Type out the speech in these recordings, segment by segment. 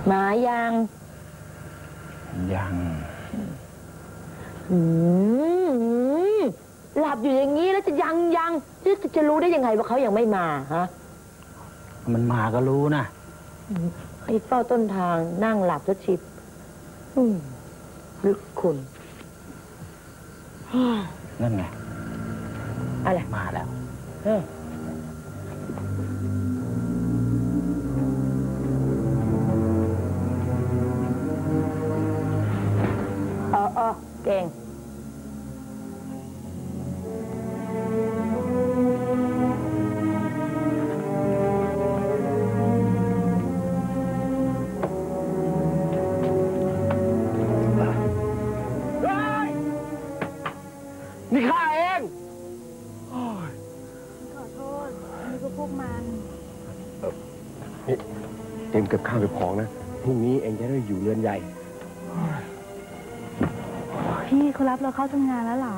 มายังหลับอยู่อย่างนี้แล้วจะจะรู้ได้ยังไงว่าเขายังไม่มาฮะมันมาก็รู้นะไอ้เฝ้าต้นทางนั่งหลับแล้วชิบลึกคุณนั่นไงอะไรมาแล้วเก่งนี่ข้าเองขอโทษนี่ก็พวกมันนี่เตรียมเก็บข้าวเก็บของนะพรุ่งนี้เองจะได้อยู่เรือนใหญ่พี่เขารับเราเข้าทำงานแล้วเหรอ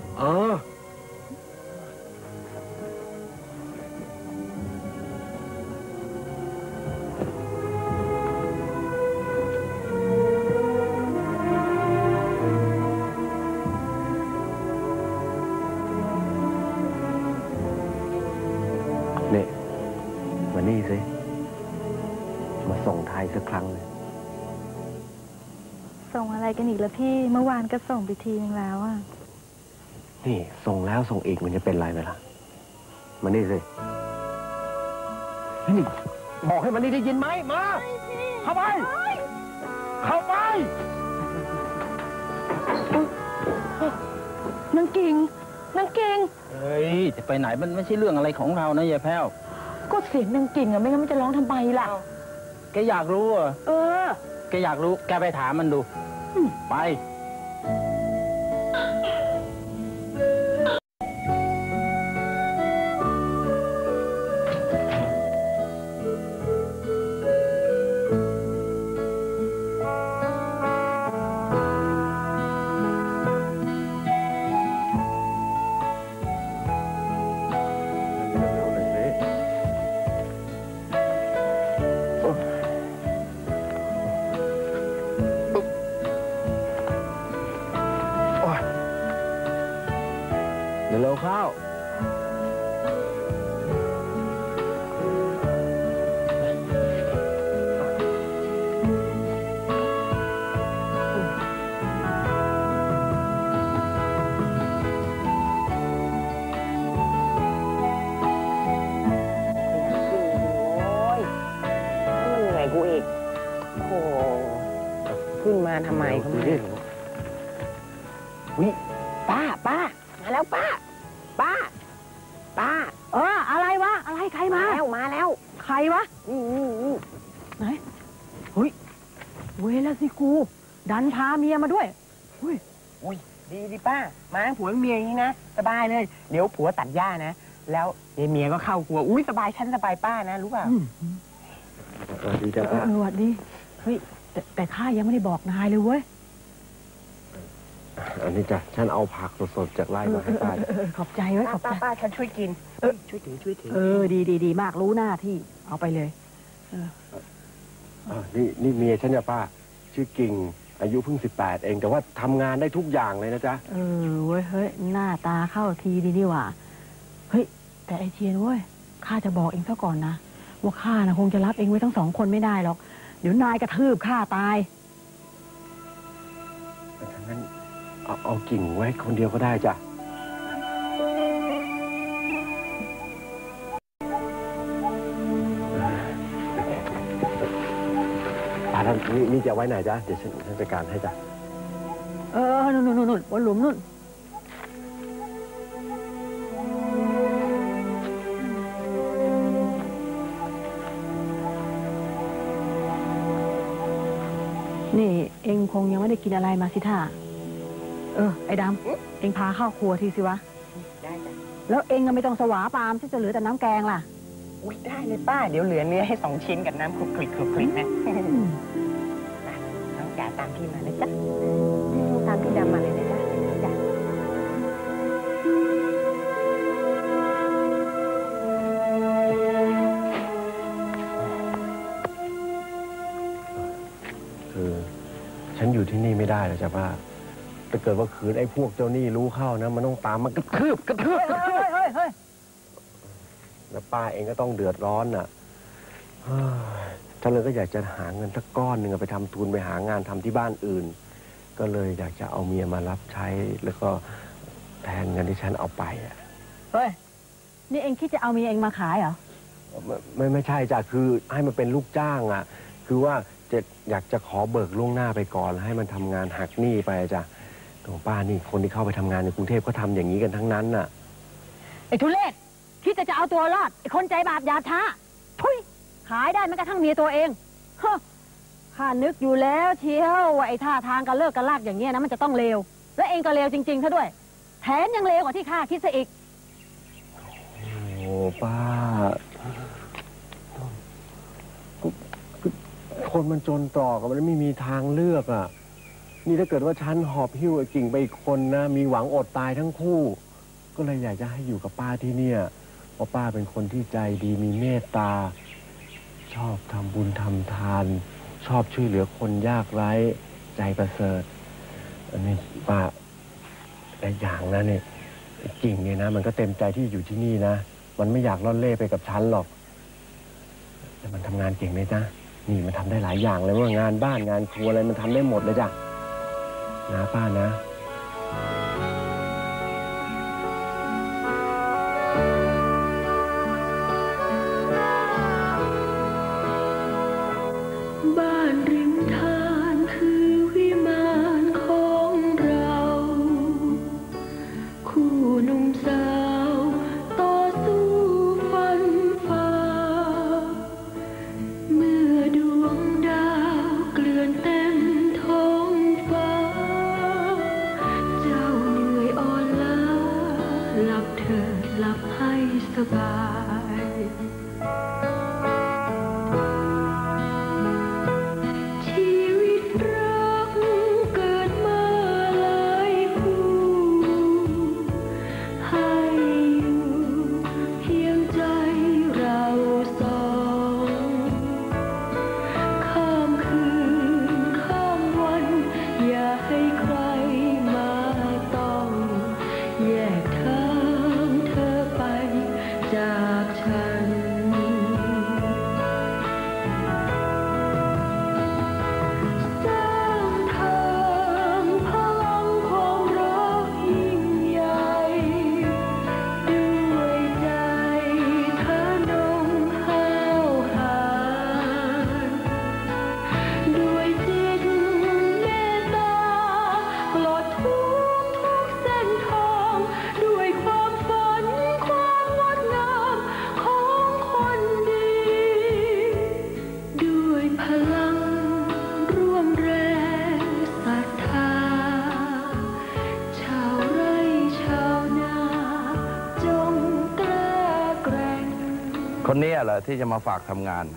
นี่มานี่สิมาส่งไทยสักครั้งเลยส่งอะไรกันอีกล่ะพี่เมื่อวานก็ส่งไปทีนึงแล้วอ่ะนี่ส่งแล้วส่งอีกมันจะเป็นไรไหมล่ะมานี่สินี่บอกให้มันนี่ได้ยินไหมมาเข้าไปนางกิ่งเฮ้ยจะไปไหนมันไม่ใช่เรื่องอะไรของเรานะยายแพ้วก็เสียงนางกิ่งอะไม่งั้นมันจะร้องทำไมล่ะแกอยากรู้อ่ะแกอยากรู้แกไปถามมันดูไปเร็วเข้ากูอีกโอ้ขึ้นมาทำไมก็ไม่รู้อุ๊ยป้ามาแล้วป้าอะไรวะอะไรใครมาแล้วใครวะไหนเฮ้ยเวลาสิกูดันพาเมียมาด้วยอุ้ยดีป้ามาผัวเมียอย่างนี้นะสบายเลยเดี๋ยวผัวตัดหญ้านะแล้วเมียก็เข้าครัวอุ้ยสบายฉันสบายป้านะรู้เปล่าดีจ้ะสวัสดีเฮ้ยแต่ข้ายังไม่ได้บอกนายเลยเว้ยอันนี้จ้ะฉันเอาผักสดๆจากไร่มาให้ป้าขอบใจไว้ขอบใจป้าฉันช่วยกินช่วยถือดีมากรู้หน้าที่เอาไปเลยนี่เมียฉันเนี่ยป้าชื่อกิ่งอายุเพิ่ง18เองแต่ว่าทำงานได้ทุกอย่างเลยนะจ๊ะเว้ยเฮ้ยหน้าตาเข้าทีดีนี่หว่าเฮ้ยแต่ไอเทียนเว้ยข้าจะบอกเองซะก่อนนะว่าข้านะคงจะรับเองไว้ทั้ง2 คนไม่ได้หรอกเดี๋ยวนายกระทืบข้าตายงั้นเอากิ่งไว้คนเดียวก็ได้จ้ะท่านนี่จะไว้ไหนจ๊ะเดี๋ยวฉันจัดการให้จ้ะนู่นบนหลุมนู่นนี่เองคงยังไม่ได้กินอะไรมาสิท่าไอ้ดำเองพาเข้าครัวทีสิวะได้จ้ะแล้วเองก็ไม่ต้องสวาปามที่จะเหลือแต่น้ำแกงล่ะอุ้ยได้เลยป้าเดี๋ยวเหลือเนื้อให้2 ชิ้นกับน้ำคลุกคลิกนะน้องจ๋าตามพี่มาเลยจ้ะตามพี่ดำมาเลยนะจ๊ะจ้ะคือ ฉันอยู่ที่นี่ไม่ได้หรอกจ้ะป้าถ้าเกิดว่าขืนไอ้พวกเจ้าหนี้รู้เข้านะมันต้องตามมากระทืบเฮ้ยแล้วป้าเองก็ต้องเดือดร้อนน่ะฉันเลยก็อยากจะหาเงินสักก้อนหนึ่งไปทำทุนไปหางานทำที่บ้านอื่นก็เลยอยากจะเอาเมียมารับใช้แล้วก็แทนเงินที่ฉันเอาไปอ่ะเฮ้ยนี่เองคิดจะเอาเมียเองมาขายเหรอไม่ใช่จ้ะคือให้มันเป็นลูกจ้างอ่ะคือว่าจะอยากจะขอเบิกล่วงหน้าไปก่อนแล้วให้มันทำงานหักหนี้ไปจ้ะของป้านี่คนที่เข้าไปทำงานในกรุงเทพก็ทำอย่างนี้กันทั้งนั้นน่ะไอ้ทุเรศคิดจะเอาตัวรอดไอ้คนใจบาปหยาบช้าทุยขายได้แม้กระทั่งเมียตัวเองข้านึกอยู่แล้วเชียวว่าไอ้ท่าทางกันเลิกกันลากอย่างเงี้ยนะมันจะต้องเลวและเองก็เลวจริงๆซะด้วยแถมยังเลวกว่าที่ข้าคิดซะอีกโอ้ป้าคนมันจนตรอกมันไม่มีทางเลือกอ่ะนี่ถ้าเกิดว่าฉันหอบหิ้วไอ้กิ่งไปอีกคนนะมีหวังอดตายทั้งคู่ก็เลยอยากจะให้อยู่กับป้าที่เนี่ยเพราะป้าเป็นคนที่ใจดีมีเมตตาชอบทำบุญทำทานชอบช่วยเหลือคนยากไร้ใจประเสริฐอันนี้ป้าไอ้อย่างนั้นเนี่ยกิ่งเนี่ยนะมันก็เต็มใจที่อยู่ที่นี่นะมันไม่อยากล่อนเล่ไปกับฉันหรอกแต่มันทำงานเก่งเลยนะนี่มันทำได้หลายอย่างเลยว่างานบ้านงานครัวอะไรมันทำได้หมดเลยจ้ะนะป้านะบ้านริมทานคือวิมานของเราคู่หนุ่มสาวต่อสู้ฟันฝ่าเมื่อดวงดาวเกลื่อนเต็มท้องฟ้าเจ้าเหนื่อยอ่อนล้าหลับเถิดหลับให้สบายชีวิตรักเกิดมาหลายคู่ให้อยู่เพียงใจเราสองข้ามคืนข้ามวันอย่าให้ใครมาต้องแยกทางเธอไปจากฉันสร้างทางพลังความรักยิ่งใหญ่ด้วยใจทะนงห้าวหาญด้วยจิตเมตตาปลดทุกเส้นทางด้วยความฝันความงดงามของคนดีด้วยพลังร่วมแรงศรัทธาชาวไร่ชาวนาจงกล้าแกร่งคนนี้เหรอที่จะมาฝากทำงาน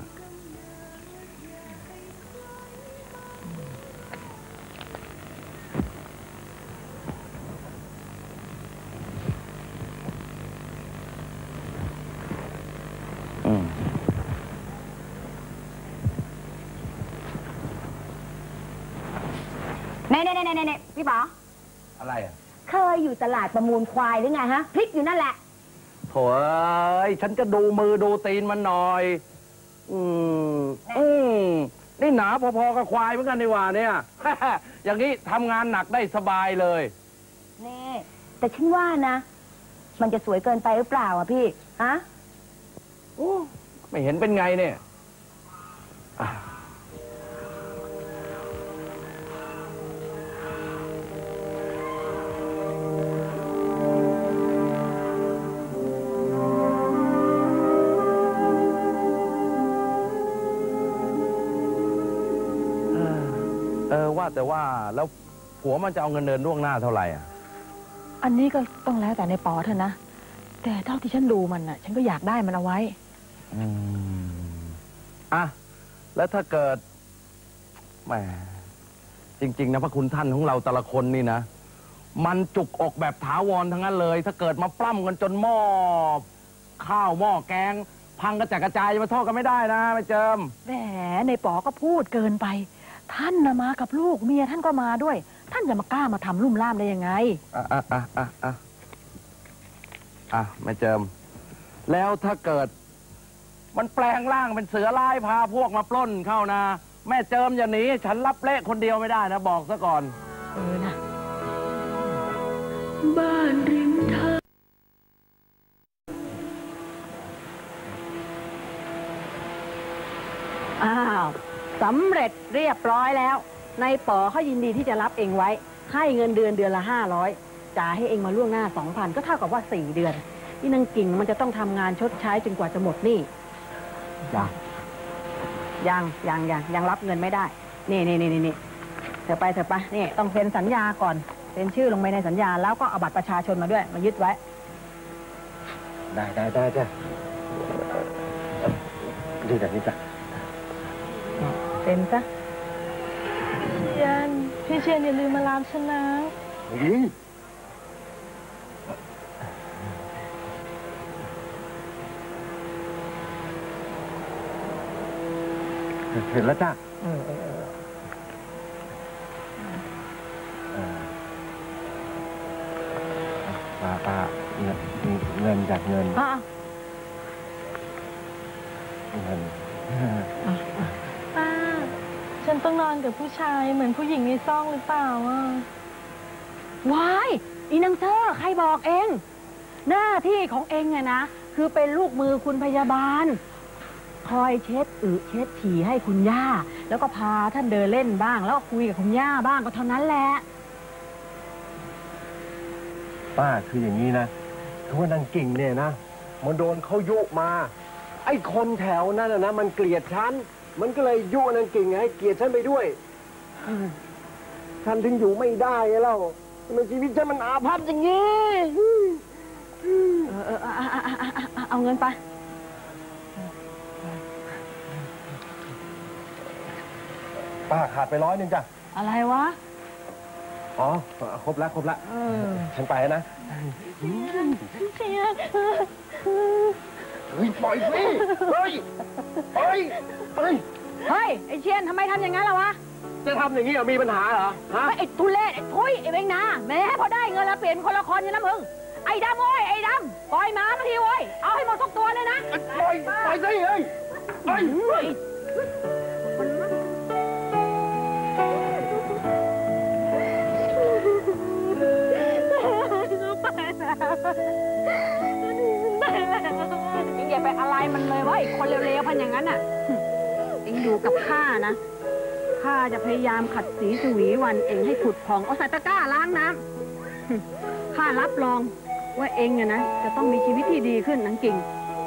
เน่พี่ป๋ออะไรอ่ะเคยอยู่ตลาดประมูลควายหรือไงฮะพลิกอยู่นั่นแหละโถ่เอ้ยฉันก็ดูมือดูตีนมันหน่อยนี่หนาพอๆกับควายเหมือนกันดีกว่าเนี่ย อย่างนี้ทำงานหนักได้สบายเลยนี่แต่ฉันว่านะมันจะสวยเกินไปหรือเปล่าอ่ะพี่ฮะไม่เห็นเป็นไงเนี่ยว่าแต่ว่าแล้วผัวมันจะเอาเงินเดือนล่วงหน้าเท่าไหร่อ่ะอันนี้ก็ต้องแล้วแต่ในปอเถอะนะแต่เท่าที่ฉันดูมันน่ะฉันก็อยากได้มันเอาไว้แล้วถ้าเกิดแหมจริงๆนะพระคุณท่านของเราแต่ละคนนี่นะมันจุกอกแบบถาวรทั้งนั้นเลยถ้าเกิดมาปล้ำกันจนหม้อข้าวหม้อแกงพังกระจัดกระจายมาโทษกันไม่ได้นะไม่เจิมแหมในปอก็พูดเกินไปท่านนะมากับลูกเมียท่านก็มาด้วย ท่านจะมากล้ามาทำลุ่มล่ามได้ยังไงแม่เจิมแล้วถ้าเกิดมันแปลงร่างเป็นเสือร้ายพาพวกมาปล้นเข้านะแม่เจิมอย่าหนีฉันรับเละคนเดียวไม่ได้นะบอกซะก่อนนะบ้านริมทางอ้าวสำเร็จเรียบร้อยแล้วนายป๋อเขายินดีที่จะรับเองไว้ให้เงินเดือนละ500จ่ายให้เองมาล่วงหน้า 2,000 ก็เท่ากับว่า4 เดือนนี่นางกิ่งมันจะต้องทำงานชดใช้จนกว่าจะหมดหนี้ยังรับเงินไม่ได้นี่เธอไปนี่ต้องเซ็นสัญญาก่อนเซ็นชื่อลงไปในสัญญาแล้วก็เอาบัตรประชาชนมาด้วยมายึดไว้ได้จ้ะดีแบบนี้จ้ะเซ็นซะพี่เชียนอย่าลืมมารับฉันนะเห็นแล้วจ้ะป้าเงินจากเงินป้าฉันต้องนอนกับผู้ชายเหมือนผู้หญิงในซ่องหรือเปล่าว้ายอีนางเธอใครบอกเองหน้าที่ของเองไงนะคือเป็นลูกมือคุณพยาบาลคอยเช็ดเช็ดฉี่ให้คุณย่าแล้วก็พาท่านเดินเล่นบ้างแล้วก็คุยกับคุณย่าบ้างก็เท่านั้นแหละป้าคืออย่างนี้นะคือว่านางกิ่งเนี่ยนะมันโดนเขายุมาไอ้คนแถวนั้นนะมันเกลียดฉันมันก็เลยยุนางกิ่งให้เกลียดฉันไปด้วยฉันถึงอยู่ไม่ได้แล้วมันชีวิตฉันมันอาภัพอย่างนี้เอาเงินไปป้าขาดไป100จ้ะอะไรวะอ๋อครบแล้วฉันไปนะเชียนปล่อยสิเฮ้ยไอ้เชียนทำไมทำอย่างนั้นล่ะวะจะทำอย่างนี้มีปัญหาเหรอฮะไอ้ทุเรศไอ้ทุยไอ้เบงนาแม่พอได้เงินแล้วเปลี่ยนคนละคนอย่างนั้นมึงไอ้ดำโว้ยไอ้ดำปล่อยหมาทีโว้ยเอาให้หมดทุกตัวเลยนะปล่อยสิเฮ้ยเอ็งอย่าไปอะไรมันเลยว่าไอ้คนเร็วๆพันอย่างนั้นน่ะเอ็งอยู่กับข้านะข้าจะพยายามขัดสีสวีวันเอ็งให้ผุดผ่องเอาใส่ตะกร้าล้างน้ำข้ารับรองว่าเอ็งเนี่ยนะจะต้องมีชีวิตที่ดีขึ้นนางกิ่ง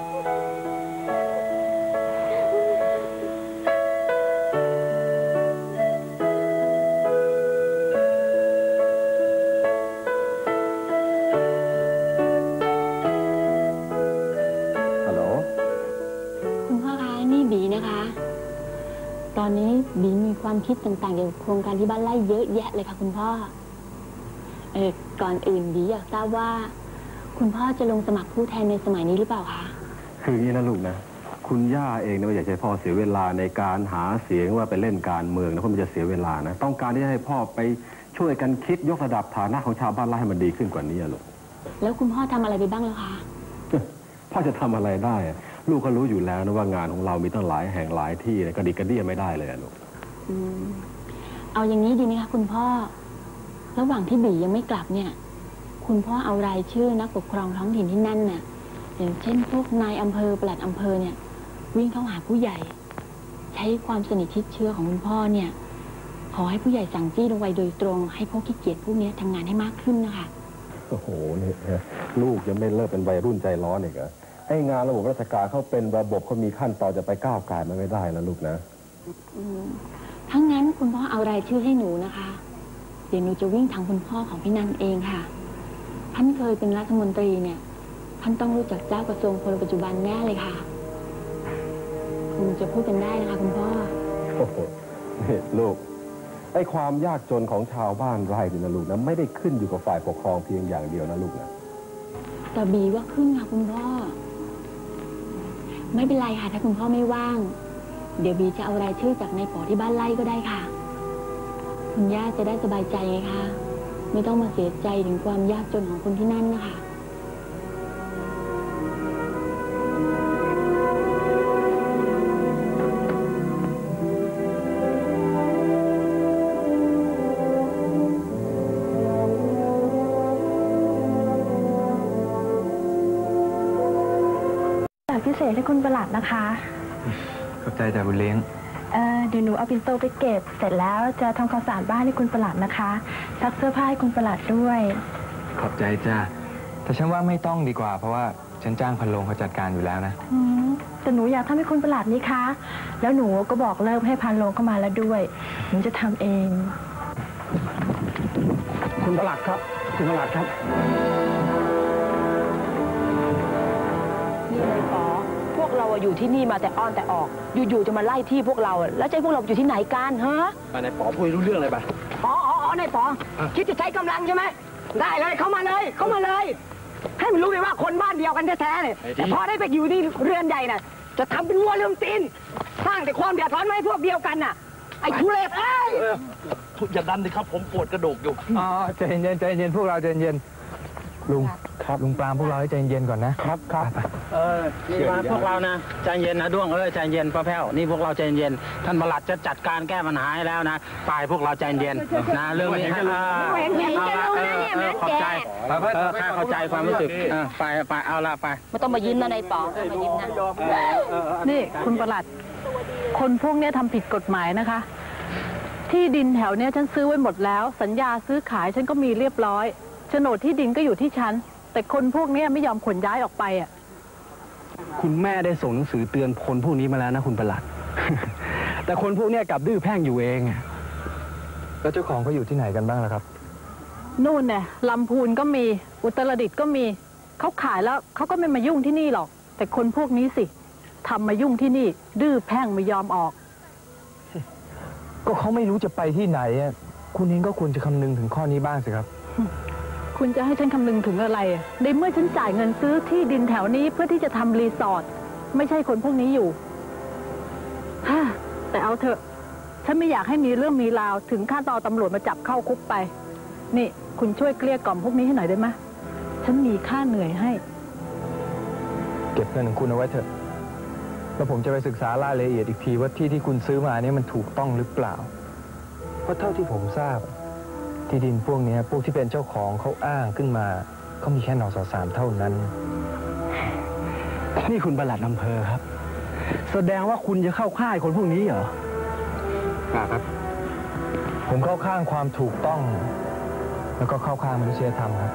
ตอนนี้บีมีความคิดต่างๆเกี่ยวกับโครงการที่บ้านไร่เยอะแยะเลยค่ะคุณพ่อก่อนอื่นบีอยากทราบว่าคุณพ่อจะลงสมัครผู้แทนในสมัยนี้หรือเปล่าคะคืออย่างนี้นะลูกนะคุณย่าเองเนี่ยอยากให้พ่อเสียเวลาในการหาเสียงว่าไปเล่นการเมืองนะเพราะมันจะเสียเวลานะต้องการที่จะให้พ่อไปช่วยกันคิดยกระดับฐานะของชาวบ้านไร่ให้มันดีขึ้นกว่านี้ลูกแล้วคุณพ่อทำอะไรไปบ้างแล้วคะพ่อจะทำอะไรได้ลูกก็รู้อยู่แล้วนะว่างานของเรามีตั้งหลายแห่งหลายที่กระดิกกระเดี้ยไม่ได้เลยลูกเอาอย่างนี้ดีไหมคะคุณพ่อระหว่างที่บียังไม่กลับเนี่ยคุณพ่อเอารายชื่อนักปกครองท้องถิ่นที่นั่นน่ะอย่างเช่นพวกนายอำเภอปลัดอำเภอเนี่ยวิ่งเข้าหาผู้ใหญ่ใช้ความสนิทชิดเชื้อของคุณพ่อเนี่ยขอให้ผู้ใหญ่สั่งจี้ลงไปโดยตรงให้พวกขี้เกียจพวกนี้ทำงานให้มากขึ้นนะคะโอ้โหนี่ลูกยังไม่เลิกเป็นวัยรุ่นใจร้อนอีกเหรอให้งานระบบราชการเขาเป็นระบบเขามีขั้นตอนจะไปก้าวไก่มันไม่ได้แล้วลูกนะทั้งนั้นคุณพ่อเอารายชื่อให้หนูนะคะเดี๋ยวหนูจะวิ่งทางคุณพ่อของพี่นันเองค่ะท่านเคยเป็นรัฐมนตรีเนี่ยท่านต้องรู้จักเจ้ากระทรวงคนปัจจุบันแน่เลยค่ะคุณจะพูดกันได้นะคะคุณพ่อโอ้โหนี่ลูกไอ้ความยากจนของชาวบ้านไร่นี่นะลูกนะไม่ได้ขึ้นอยู่กับฝ่ายปกครองเพียงอย่างเดียวนะลูกนะแต่บีว่าขึ้นค่ะคุณพ่อไม่เป็นไรค่ะถ้าคุณพ่อไม่ว่างเดี๋ยวบีจะเอารายชื่อจากนายป๋อที่บ้านไร่ก็ได้ค่ะคุณย่าจะได้สบายใจไงคะไม่ต้องมาเสียใจถึงความยากจนของคนที่นั่นนะคะพิเศษให้คุณประหลัดนะคะขอบใจจากบุญเลี้ยงเดี๋ยวหนูเอาปิ่นโตไปเก็บเสร็จแล้วจะทำความสะอาดบ้านให้คุณประหลัดนะคะซักเสื้อผ้าให้คุณประหลัดด้วยขอบใจจ้าแต่ฉันว่าไม่ต้องดีกว่าเพราะว่าฉันจ้างพันโรงเขาจัดการอยู่แล้วนะแต่หนูอยากทำให้คุณประหลัดนี่คะแล้วหนูก็บอกเลิกให้พันโรงเข้ามาแล้วด้วยหนูจะทำเองคุณประหลัดครับ คุณประหลัดครับนี่เลยป๋อพวกเราอยู่ที่นี่มาแต่อ้อนแต่ออกอยู่ๆจะมาไล่ที่พวกเราแล้วจะให้พวกเราอยู่ที่ไหนกันฮะนายป๋อพูดรู้เรื่องอะไรปะอ๋อนายป๋อคิดจะใช้กำลังใช่ไหมได้เลยเข้ามาเลยให้มันรู้เลยว่าคนบ้านเดียวกันแท้ๆเนี่ยแต่พอได้ไปอยู่ที่เรือนใหญ่น่ะจะทำเป็นวัวลืมตีนสร้างแต่ความเดือดร้อนให้พวกเดียวกันน่ะไอ้ทุเรศอย่าดันดิครับผมปวดกระดูกอยู่อ๋อใจเย็นพวกเราใจเย็นลุงครับลุงปรามพวกเราให้ใจเย็นก่อนนะครับนี่มาพวกเรานะใจเย็นนะด้วงใจเย็นป้าแพ้วนี่พวกเราใจเย็นท่านประหลัดจะจัดการแก้ปัญหาให้แล้วนะฝ่ายพวกเราใจเย็นนะเรื่องนี้ขอบใจข้าเข้าใจความรู้สึกไปเอาละไปไม่ต้องมายิ้มนะนายป๋อมายิ้มนะนี่คุณประหลัดคนพวกนี้ทำผิดกฎหมายนะคะ ที่ดินแถวเนี้ยฉันซื้อไว้หมดแล้วสัญญาซื้อขายฉันก็มีเรียบร้อยโฉนดที่ดินก็อยู่ที่ฉันแต่คนพวกนี้ไม่ยอมขนย้ายออกไปอ่ะคุณแม่ได้ส่งหนังสือเตือนคนพวกนี้มาแล้วนะคุณประหลัด แต่คนพวกนี้กลับดื้อแพ่งอยู่เองแล้วเจ้าของเขาอยู่ที่ไหนกันบ้างล่ะครับนู่นเนี่ยลำพูนก็มีอุตรดิตถ์ก็มีเขาขายแล้วเขาก็ไม่มายุ่งที่นี่หรอกแต่คนพวกนี้สิทำมายุ่งที่นี่ดื้อแพ่งไม่ยอมออกก็เขาไม่รู้จะไปที่ไหนคุณเองก็ควรจะคำนึงถึงข้อนี้บ้างสิครับคุณจะให้ฉันคำนึงถึงอะไรในเมื่อฉันจ่ายเงินซื้อที่ดินแถวนี้เพื่อที่จะทำรีสอร์ทไม่ใช่คนพวกนี้อยู่แต่เอาเถอะฉันไม่อยากให้มีเรื่องมีราวถึงขั้นตอนตำรวจมาจับเข้าคุกไปนี่คุณช่วยเกลี้ยกล่อมพวกนี้ให้หน่อยได้ไหมฉันมีค่าเหนื่อยให้เก็บเงินของคุณเอาไว้เถอะแล้วผมจะไปศึกษารายละเอียดอีกทีว่าที่คุณซื้อมาเนี่ยมันถูกต้องหรือเปล่าเพราะเท่าที่ผมทราบที่ดินพวกนี้พวกที่เป็นเจ้าของเขาอ้างขึ้นมาเขามีแค่นส.3เท่านั้นนี่คุณปลัดอำเภอครับแสดงว่าคุณจะเข้าข้างคนพวกนี้เหรอครับผมเข้าข้างความถูกต้องแล้วก็เข้าข้างมนุษยธรรมครับ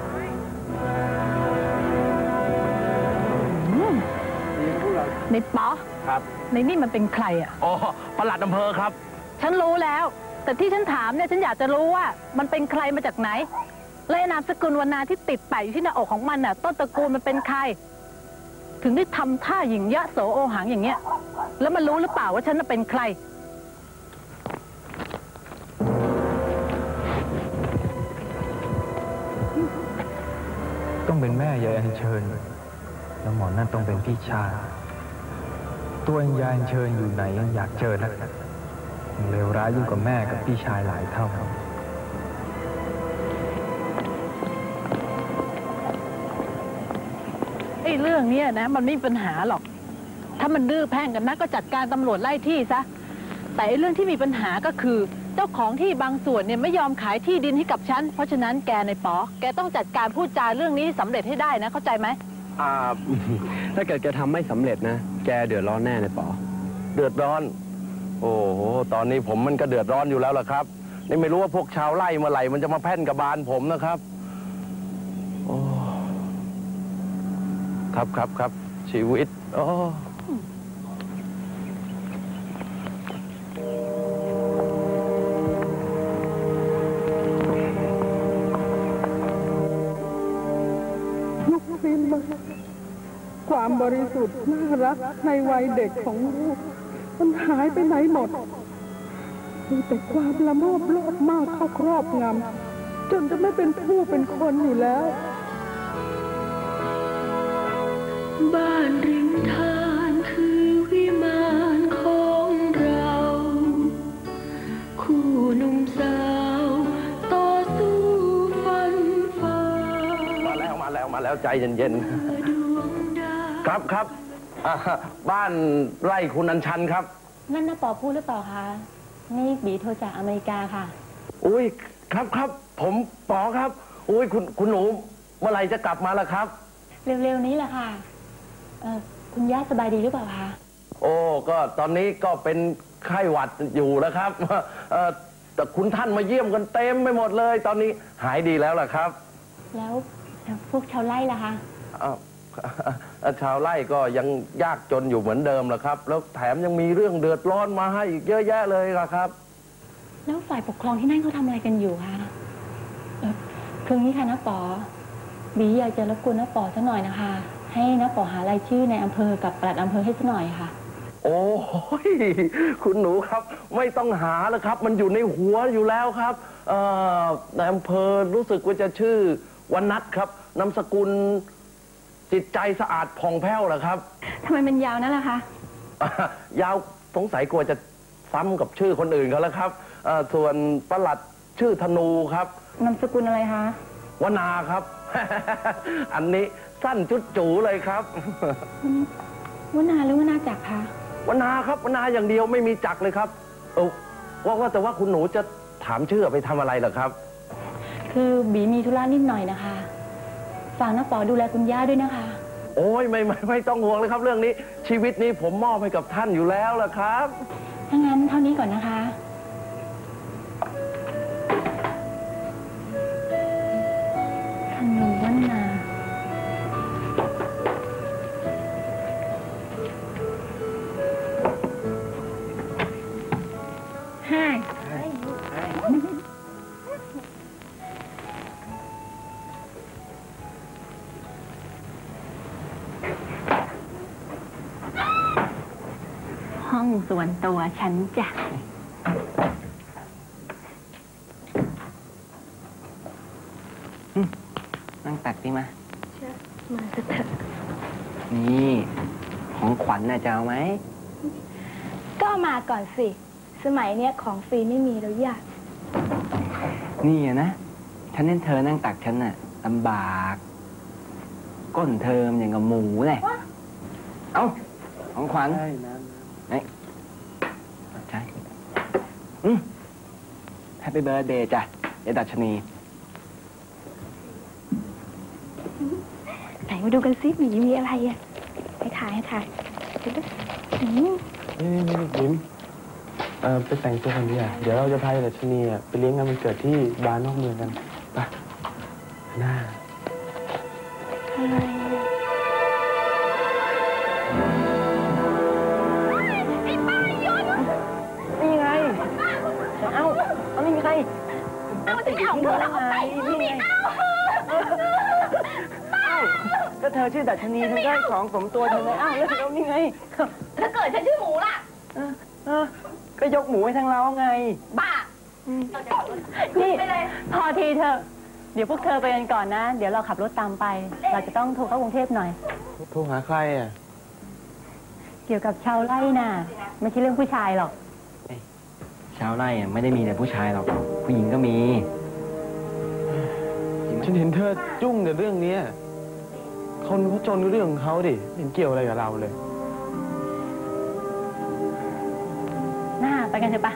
ในป๋อครับในนี่มันเป็นใครอ่ะอ๋อปลัดอำเภอครับฉันรู้แล้วแต่ที่ฉันถามเนี่ยฉันอยากจะรู้ว่ามันเป็นใครมาจากไหนและนามสกุลวรรณาที่ติดแปะอยู่ที่หน้าอกของมันน่ะต้นตระกูลมันเป็นใครถึงได้ทำท่าหญิงยะโสโอหังอย่างเงี้ยแล้วมันรู้หรือเปล่าว่าฉันน่ะเป็นใครต้องเป็นแม่ยายอัญเชิญแล้วหมอนั่นต้องเป็นพี่ชายตัวยายอัญเชิญอยู่ไหนยังอยากเจอนะเลวร้ายยิ่งกว่าแม่กับพี่ชายหลายเท่าไอ้เรื่องนี้นะมันไม่มีปัญหาหรอกถ้ามันดื้อแพ่งกันนะก็จัดการตำรวจไล่ที่ซะแต่ไอ้เรื่องที่มีปัญหาก็คือเจ้าของที่บางส่วนเนี่ยไม่ยอมขายที่ดินให้กับฉันเพราะฉะนั้นแกในป๋อแกต้องจัดการพูดจาเรื่องนี้สำเร็จให้ได้นะเข้าใจไหมถ้าเกิดแกทำไม่สำเร็จนะแกเดือดร้อนแน่เลยป๋อเดือดร้อนโอ้โหตอนนี้ผมมันก็เดือดร้อนอยู่แล้วล่ะครับนี่ไม่รู้ว่าพวกชาวไร่เมื่อไหร่มันจะมาแพ่นกับบานผมนะครับโอ้ครับชีวิตโอ้ความบริสุทธิ์น่ารักในวัยเด็กของลูกมันหายไปไหนหมดมีแต่ความละโมบโลภมากเข้าครอบงำจนจะไม่เป็นผู้เป็นคนอยู่แล้วบ้านริมทานคือวิมานของเราคคู่หนุ่มสาวต่อสู้ฝันฝ่ามาแล้วใจเย็นๆครับบ้านไร่คุณอัญชันครับนั่นน้าปอพูดหรือเปล่าคะนี่บีโทรจากอเมริกาค่ะอุ้ยครับผมปอครับอุ้ยคุณหนูเมื่อไหร่จะกลับมาล่ะครับเร็วๆนี้แหละค่ะคุณย่าสบายดีหรือเปล่าคะโอ้ก็ตอนนี้ก็เป็นไข้หวัดอยู่แล้วครับแต่คุณท่านมาเยี่ยมกันเต็มไปหมดเลย ตอนนี้หายดีแล้วล่ะครับแล้วพวกชาวไร่ล่ะคะชาวไร่ก็ยังยากจนอยู่เหมือนเดิมล่ะครับแล้วแถมยังมีเรื่องเดือดร้อนมาให้อีกเยอะแยะเลยล่ะครับแล้วฝ่ายปกครองที่นั่นเขาทำอะไรกันอยู่คะคืองี้ค่ะน้าป๋อบีอยากจะรบกวนน้าป๋อสักหน่อยนะคะให้น้าป๋อหารายชื่อในอำเภอกับปลัดอำเภอให้สักหน่อยค่ะโอ้ยคุณหนูครับไม่ต้องหาแล้วครับมันอยู่ในหัวอยู่แล้วครับในอำเภอรู้สึกว่าจะชื่อวนัทครับนามสกุลจิตใจสะอาดผ่องแผ้วเหรอครับทำไมมันยาวนั่นล่ะคะยาวสงสัยกลัวจะซ้ำกับชื่อคนอื่นเขาแล้วครับส่วนปลัดชื่อธนูครับนามสกุลอะไรคะวนาครับ อันนี้สั้นจุดจูเลยครับวนาหรือวนาจักรคะวนาครับวนาอย่างเดียวไม่มีจักรเลยครับว่าแต่ว่าคุณหนูจะถามชื่อไปทำอะไรเหรอครับคือบีมีธุระนิดหน่อยนะคะฝากน้าป๋อดูแลคุณย่าด้วยนะคะโอ้ยไม่ต้องห่วงเลยครับเรื่องนี้ชีวิตนี้ผมมอบให้กับท่านอยู่แล้วล่ะครับถ้างั้นเท่านี้ก่อนนะคะธนูวนาห้องส่วนตัวฉันจ้ะนั่งตักดิมามาเถอะนี่ของขวัญน่ะจะเอาไหมก็มาก่อนสิสมัยเนี้ยของฟรีไม่มีแล้วอยากนี่นะฉันเห็นเธอนั่งตักฉันน่ะลำบากก้นเธอมอย่างกับหมูเลยเอ้าของขวัญใช่แฮปปี้เบิร์ธเดย์จ้ะยายดัชนีไหนมาดูกันซิมีอะไรอ่ะให้ถ่ายนี่ยิ้มไปแต่งตัวกันดีอ่ะเดี๋ยวเราจะพายดัชนีไปเลี้ยงงานวันเกิดที่บ้านนอกเมืองกันไปหน้าอะไรนี่ไงเอานี่ไงเอาจะเอาเธอเอาไปนี่ไงก็เธอชื่อดัชนีเธอได้ของสมตัวเธอไงแล้วนี่ไงถ้าเกิดฉันชื่อหมูล่ะก็ยกหมูให้ทั้งเราไงบ้านี่พอทีเธอเดี๋ยวพวกเธอไปกันก่อนนะเดี๋ยวเราขับรถตามไปเราจะต้องโทรเข้ากรุงเทพหน่อยโทรหาใครอ่ะเกี่ยวกับชาวไร่น่ะไม่ใช่เรื่องผู้ชายหรอกชาวไร่ไม่ได้มีแต่ผู้ชายหรอกผู้หญิงก็มีฉันเห็นเธอจุ้งกับเรื่องนี้คนเขาจนเรื่องของเขาดิเห็นเกี่ยวอะไรกับเราเลยน่าไปกันเถอะปะ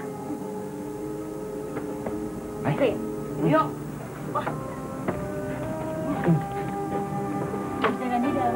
ไปโยกเจอกันที่เดิม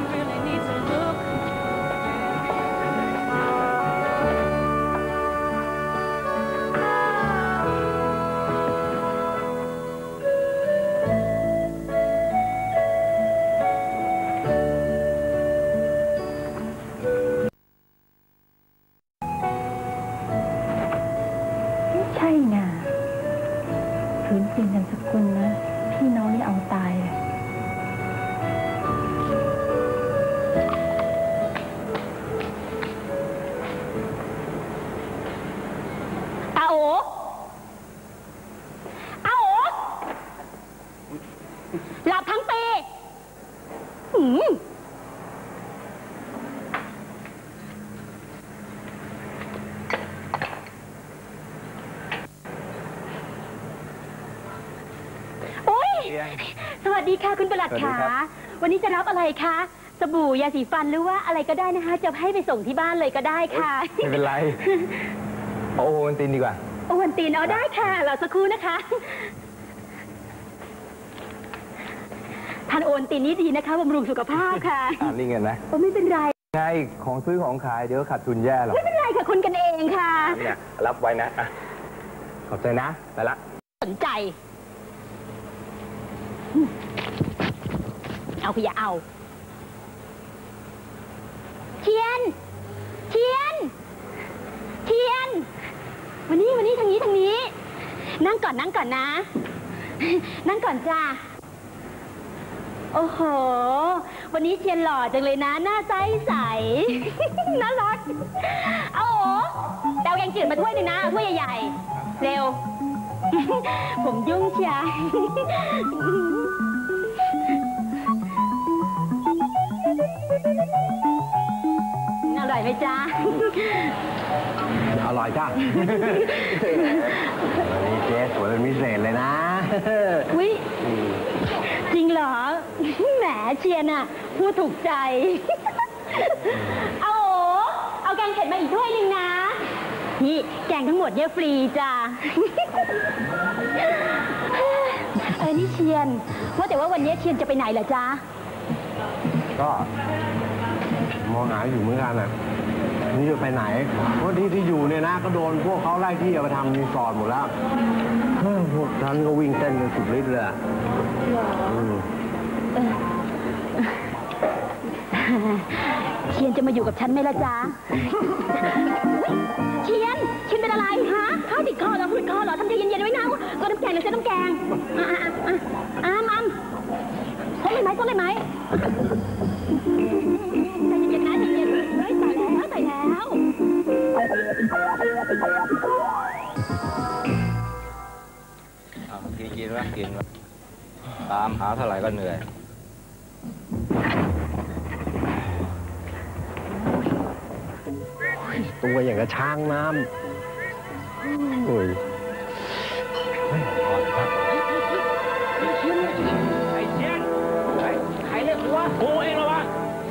เขืนเปลี่ยนนามสกุลนะ พี่น้องนี่เอาตายเลยอาโอหลับทั้งปีโอ๊ยสวัสดีค่ะคุณประหลัดขาวันนี้จะรับอะไรคะ สบู่ยาสีฟันหรือว่าอะไรก็ได้นะคะ จะให้ไปส่งที่บ้านเลยก็ได้ค่ะไม่เป็นไรเอาโอวัลตินดีกว่าโอวันตีนเอาได้ค่ะรอสักครู่นะคะทานโอวันตีนนี้ดีนะคะบำรุงสุขภาพค่ะนี่เงินนะโอ้ไม่เป็นไรไงของซื้อของขายเดี๋ยวขาดทุนแย่หรอกไม่เป็นไรค่ะคุณกันเองค่ะเนี่ยรับไว้นะอ่ะขอบใจนะไปละสนใจเอาพี่อย่าเอาเทียนวันนี้ทางนี้ นั่งก่อนนะ นั่งก่อนจ้าโอ้โห วันนี้เทียนหล่อจังเลยนะ หน้าใส น่ารักเอาโอ้แต่เอาแกงจืดมาถ้วยหนึ่งนะถ้วยใหญ่ๆเร็ว ผมยุ่งเชียอร่อยไหมจ๊ะอร่อยจ้านี่เจ๊สวยเป็นพิเศษเลยนะอุ๊ยจริงเหรอ แหมเชียร์น่ะพูดถูกใจ เอาแกงเผ็ดมาอีกถ้วยหนึ่งนะ นี่แกงทั้งหมดเนี่ยฟรีจ้ะ นี่เชียนว่าแต่ว่าวันนี้เชียนจะไปไหนเหรอจ๊ะก็มองหาอยู่เหมือนกันอ่ะนี่จะไปไหนเพราะที่อยู่เนี่ยนะก็โดนพวกเขาไล่ที่เอาไปทำรีสอร์ทหมดแล้วพวกฉันก็วิ่งเต้นกันสุดฤทธิ์เลยเชียนจะมาอยู่กับฉันไหมล่ะจ๊ะ เชียนเป็นอะไรฮะข้าวติดคอเหรอหืดคอเหรอทำใจเย็นๆไว้นะก็น้ำแกงหรือเส้นน้ำแกงต้นเลยไหมใจเย็นๆนะใจเย็นเฮ้ยตายแล้วกินวะตามหาเท่าไหร่ก็เหนื่อยตัวอย่างกับช้างน้ำโอ้ยใครเรียกกูวะกูเองเหรอวะ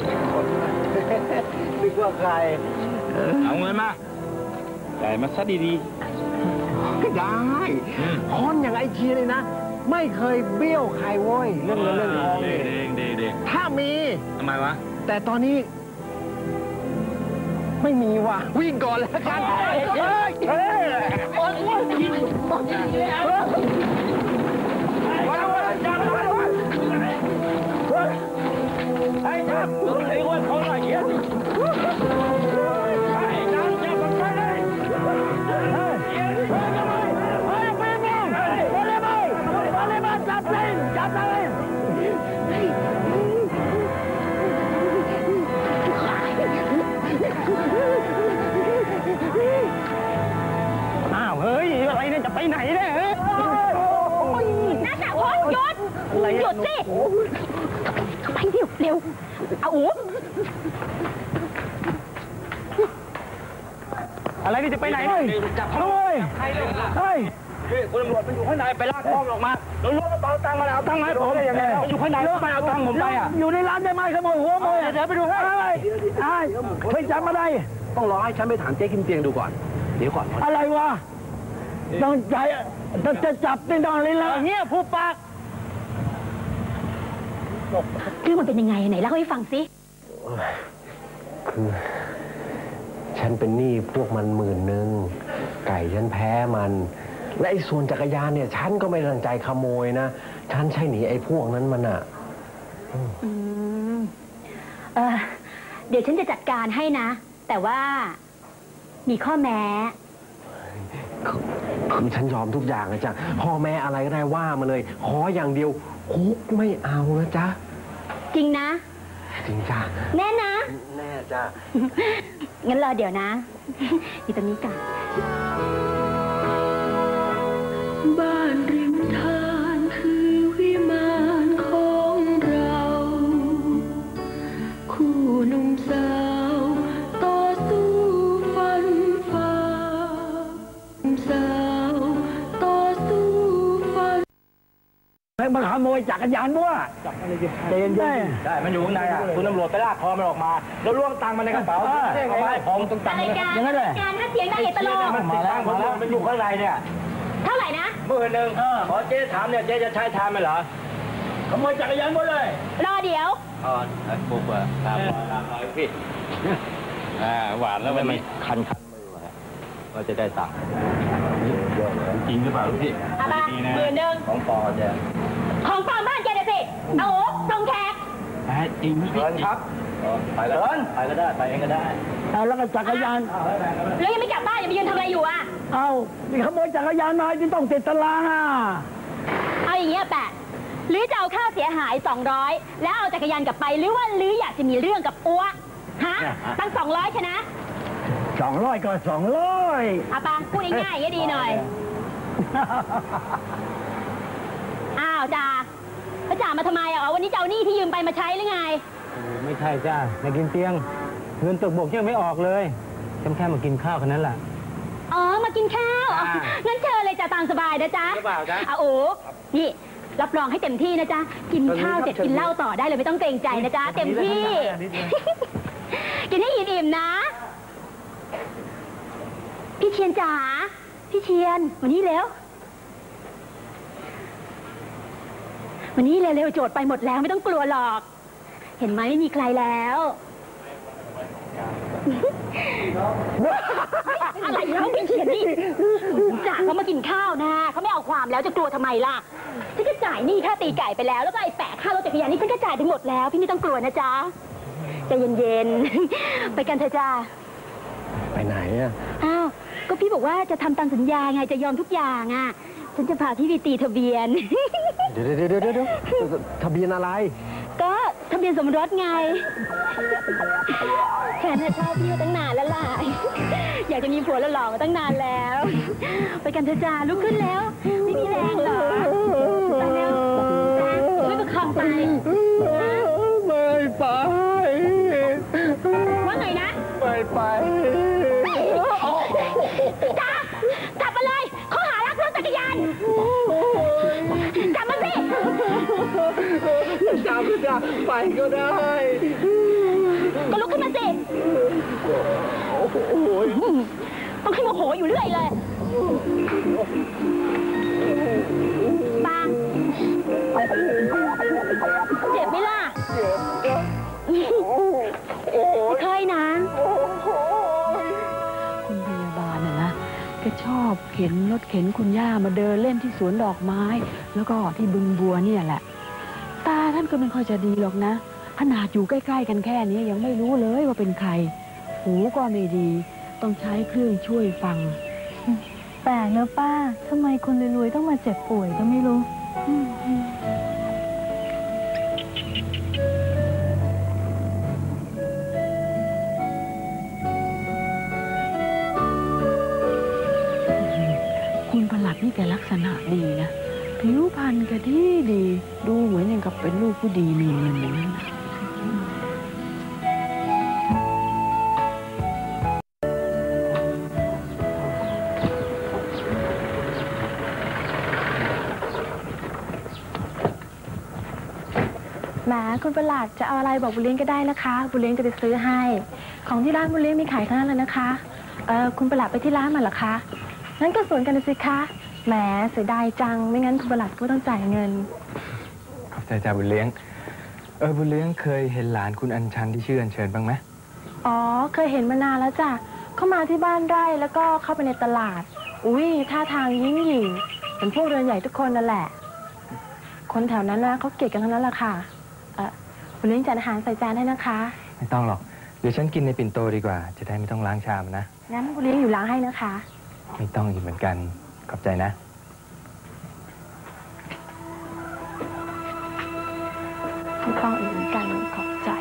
นึกว่าใครเอาเงินมาจ่ายมาซะดีได้คนอย่างไอเชียเลยนะ ไม่เคยเบี้ยวใครโว้ยเรื่องเงินเรื่องทองนี่ถ้ามีๆทำไมวะแต่ตอนนี้ ไม่มีว่ะวิ่งก่อนแล้วกันเฮ้ยอะไรเนี่ยจะไปไหนเนี่ยน่าจะโอ๊ยหยุดสิไปเร็วเอาอู๋อะไรนี่จะไปไหนจับเขาเลยเฮ้ยคุณตำรวจมันอยู่ข้างในไปลากห้องออกมาแล้วล้วงกระเป๋าตังค์มาเอาตังค์มาให้ผมได้ยังไงอยู่ข้างในแล้วไปเอาตังค์ผมไปอ่ะอยู่ในร้านได้ไหมขโมยหัวโมยเดี๋ยวไปดูให้ไม่จำอะไรต้องรอให้ฉันไปถามเจ๊กิมเตียงดูก่อนเดี๋ยวก่อนอะไรวะต้องใจจะจับในตอนนี้แล้วเงี้ยผู้ปากคือมันเป็นยังไงไหนเล่าให้ฟังสิคือฉันเป็นหนี้พวกมัน10,000ไก่ฉันแพ้มันและไอ้ส่วนจักรยานเนี่ยฉันก็ไม่ตั้งใจขโมยนะฉันใช่หนีไอ้พวกนั้นมันอ่ะเดี๋ยวฉันจะจัดการให้นะแต่ว่ามีข้อแม้คือฉันยอมทุกอย่างนะจ๊ะพ่อแม่อะไรก็ได้ว่ามาเลย ขออย่างเดียวคุกไม่เอานะจ๊ะจริงนะจริงจ้ะแน่นะแน่จ้ะงั้นรอเดี๋ยวนะ อยู่ตรงนี้กันบ้านริมทานคือวิมานของเรา คู่หนุ่มสาวต่อสู้ฟันฝ่าหนุ่มสาวต่อสู้ฟันมาขโมยจักรยานมั่วเย็นได้มันอยู่ข้างในอ่ะคุณตำรวจไปลากคอมันออกมาแล้วล้วงตังค์มันในกระเป๋าเอาไปผมต้องตังค์อย่างนั้นเลยการถ้าเสียงดังอย่าตลกมันติดตั้งผมมันอยู่ข้างในเนี่ยเท่าไหร่นะ 10,000ขอเจ๊ถามเนี่ยเจ๊จะใช้ทานไหมเหรอขโมยจักรยานหมดเลยรอเดี๋ยวปุ๊บตามพี่หวานแล้วมันคันมือเราจะได้ตังค์จริงหรือเปล่าพี่เอาไป10,000 ของปอเจ๊ของปลอมบ้านแกน่ะสิเอาโอ้ส่งแขกจริงเดินครับไปแล้วไปก็ได้ไปเองก็ได้เอาแล้วก็จักรยานแล้วยังไม่กลับบ้านอย่าไปยืนทำอะไรอยู่อ่ะเอามีขโมยจักรยานมาที่ต้องติดตารางอ่ะเอาอย่างเงี้ยแปะหรือจะเอาค่าเสียหาย200แล้วเอาจักรยานกลับไปหรือว่าหรืออยากจะมีเรื่องกับอัวฮะตั้ง200ใช่นะ 200ก็200 เอาปะพูดง่ายๆอย่างนี้ดีหน่อยอ้าวจ่าแล้วจ่ามาทำไมอ่ะวันนี้จะเอาหนี้ที่ยืมไปมาใช้หรือไงไม่ใช่จ้ามากินเตียงเงินตกบกยังไม่ออกเลยฉันแค่มากินข้าวแค่นั้นแหละอ๋อมากินข้าวงั้นเชิญเลยจ้าตามสบายนะจ๊ะเอาโอ้นี่รับรองให้เต็มที่นะจ๊ะกินข้าวเสร็จกินเหล้าต่อได้เลยไม่ต้องเกรงใจนะจ๊ะเต็มที่กินให้อิ่มๆนะพี่เชียนจ๋าพี่เชียนวันนี้เร็ววันนี้เร็วๆโจทย์ไปหมดแล้วไม่ต้องกลัวหรอกเห็นไหมไม่มีใครแล้วอะไรแล้วพี่เชียนนี่จ่าเขามากินข้าวนะเขาไม่เอาความแล้วจะกลัวทำไมล่ะฉันก็จ่ายหนี้ค่าตีไก่ไปแล้วแล้วก็ไอ้แปะค่ารถจักรยานนี่ฉันก็จ่ายไปหมดแล้วพี่ไม่ต้องกลัวนะจ๊ะใจเย็นๆไปกันเถอะจ้าไปไหนอ่ะอ้าวก็พี่บอกว่าจะทำตามสัญญาไงจะยอมทุกอย่างอ่ะฉันจะพาพี่ไปตีทะเบียนเดี๋ยวทะเบียนอะไรก็ทะเบียนสมรสไงฉันชอบพี่ตั้งนานแล้วล่ะอยากจะมีผัวหล่อๆมาตั้งนานแล้วไปกันเถอะจ้าลุกขึ้นแล้วไม่มีแรงเหรอไปแล้วไม่ประคองไปไม่ไปว่าไงนะไม่ไปจ้ากลับมาเลยข้อหารักรถจักรยานกลับมาสิจับไปก็ได้ก็ลุกขึ้นมาสิต้องให้โมโหอยู่เรื่อยเลยปังเจ็บไหมล่ะเคยนะคุณพยาบาลน่ะนะแกชอบเข็นรถเข็นคุณย่ามาเดินเล่นที่สวนดอกไม้แล้วก็ที่บึงบัวเนี่ยแหละตาท่านก็ไม่ค่อยจะดีหรอกนะขนาดอยู่ใกล้ๆกันแค่นี้ยังไม่รู้เลยว่าเป็นใครหูก็ไม่ดีต้องใช้เครื่องช่วยฟังแปลกเนอะป้าทำไมคนรวยๆต้องมาเจ็บป่วยก็ไม่รู้คุณประหลัดนี่แกลักษณะดีนะผิวพรรณแกดีดูเหมือนอย่างกับเป็นลูกผู้ดีมีเงินอย่างนั้นแหมคุณประหลัดจะเอาอะไรบอกบุญเลี้ยงก็ได้นะคะบุญเลี้ยงก็จะซื้อให้ของที่ร้านบุญเลี้ยงมีขายทั้งนั้นเลยนะคะคุณประหลัดไปที่ร้านมาเหรอคะงั้นก็สวนกันสิคะแหมเสียดายจังไม่งั้นคุณประหลัดก็ต้องจ่ายเงินขอบใจจ้าบุญเลี้ยงบุญเลี้ยงเคยเห็นหลานคุณอัญชันที่ชื่ออัญเชิญบ้างไหมอ๋อเคยเห็นมานานแล้วจ้ะเข้ามาที่บ้านไร่แล้วก็เข้าไปในตลาดอุ้ยท่าทางยิ่งหยิ่งเป็นพวกเรือนใหญ่ทุกคนนั่นแหละคนแถวนั้นนะเขาเกลียดกันทั้งนั้นแหละค่ะบุญเลี้ยงจัดอาหารใส่จานให้นะคะไม่ต้องหรอกเดี๋ยวฉันกินในปิ่นโตดีกว่าจะได้ไม่ต้องล้างชามนะงั้นบุญเลี้ยงอยู่ล้างให้นะคะไม่ต้องอีกเหมือนกันขอบใจนะไม่ต้องอีกเหมือนกันขอบใจ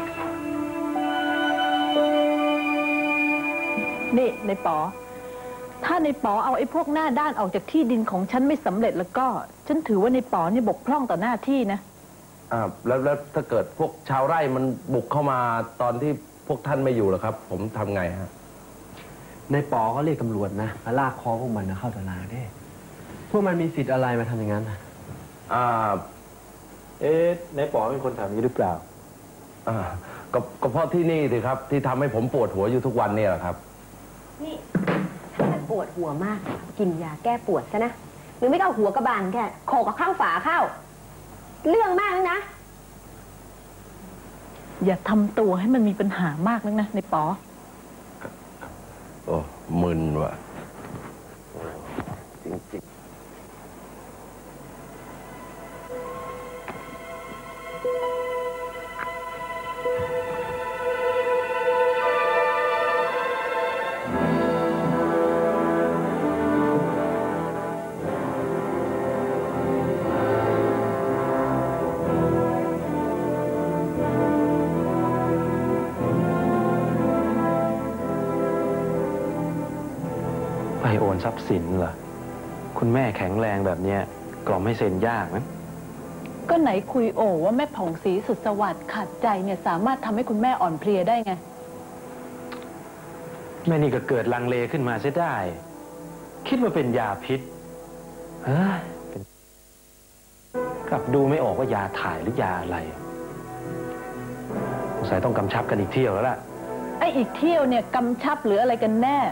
นี่ในป๋อถ้าในป๋อเอาไอ้พวกหน้าด้านออกจากที่ดินของฉันไม่สำเร็จแล้วก็ ฉันถือว่าในป๋อนี่บกพร่องต่อหน้าที่นะแล้วถ้าเกิดพวกชาวไร่มันบุกเข้ามาตอนที่พวกท่านไม่อยู่ล่ะครับ ผมทำไงฮะในปอก็เรียกตำรวจนะมาลากคอพวกมันเข้าตลาดได้พวกมันมีสิทธิ์อะไรมาทำอย่างนั้นในป๋อเป็นคนทำนี้หรือเปล่าก็เพราะที่นี่สิครับที่ทำให้ผมปวดหัวอยู่ทุกวันเนี่ยแหละครับนี่ถ้ามันปวดหัวมากกินยาแก้ปวดซะนะหรือไม่ก็เอาหัวกระบาลแค่โขกกับข้างฝาเข้าเรื่องมากนะอย่าทำตัวให้มันมีปัญหามากนักนะในป๋อโอ้มึนว่ะจริงไปโอนทรัพย์สินเหรอคุณแม่แข็งแรงแบบเนี้ยกล่อมให้เซ็นยากไหมก็ไหนคุยโอว่าแม่ผ่องศรีสุดสวัสดิ์ขาดใจเนี่ยสามารถทำให้คุณแม่อ่อนเพลียได้ไงแม่นี่ก็เกิดลังเลขึ้นมาเสียได้คิดว่าเป็นยาพิษกลับดูไม่ออกว่ายาถ่ายหรือยาอะไรสงสัยต้องกำชับกันอีกเที่ยวแล้วล่ะไอ้อีกเที่ยวเนี่ยกำชับหรืออะไรกันแน่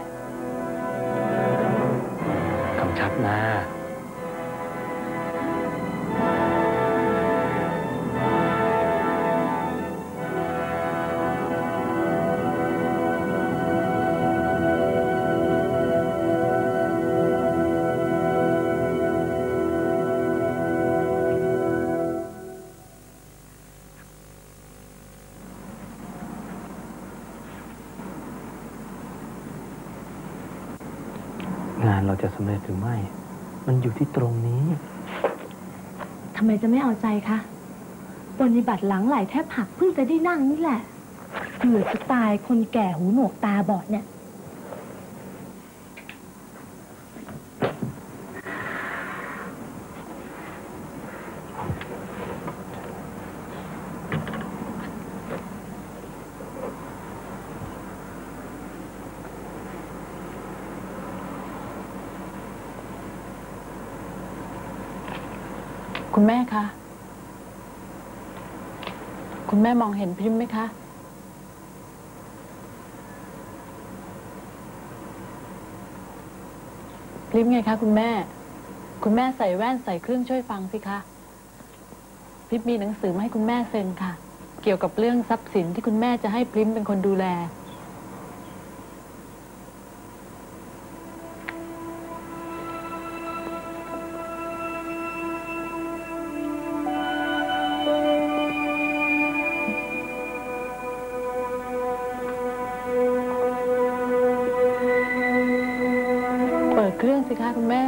กำชับนะงานเราจะสำเร็จหรือไม่ มันอยู่ที่ตรงนี้ทำไมจะไม่เอาใจคะปฏิบัติหลังไหลแทบหักเพิ่งจะได้นั่งนี่แหละเบื่อจะตายคนแก่หูหนวกตาบอดเนี่ยคุณแม่คะคุณแม่มองเห็นพิมพ์ไหมคะพิมพ์ไงคะคุณแม่คุณแม่ใส่แว่นใส่เครื่องช่วยฟังสิคะพิมพ์มีหนังสือมาให้คุณแม่เซ็นค่ะเกี่ยวกับเรื่องทรัพย์สินที่คุณแม่จะให้พิมพ์เป็นคนดูแลเครื่องสิคะคุณแม่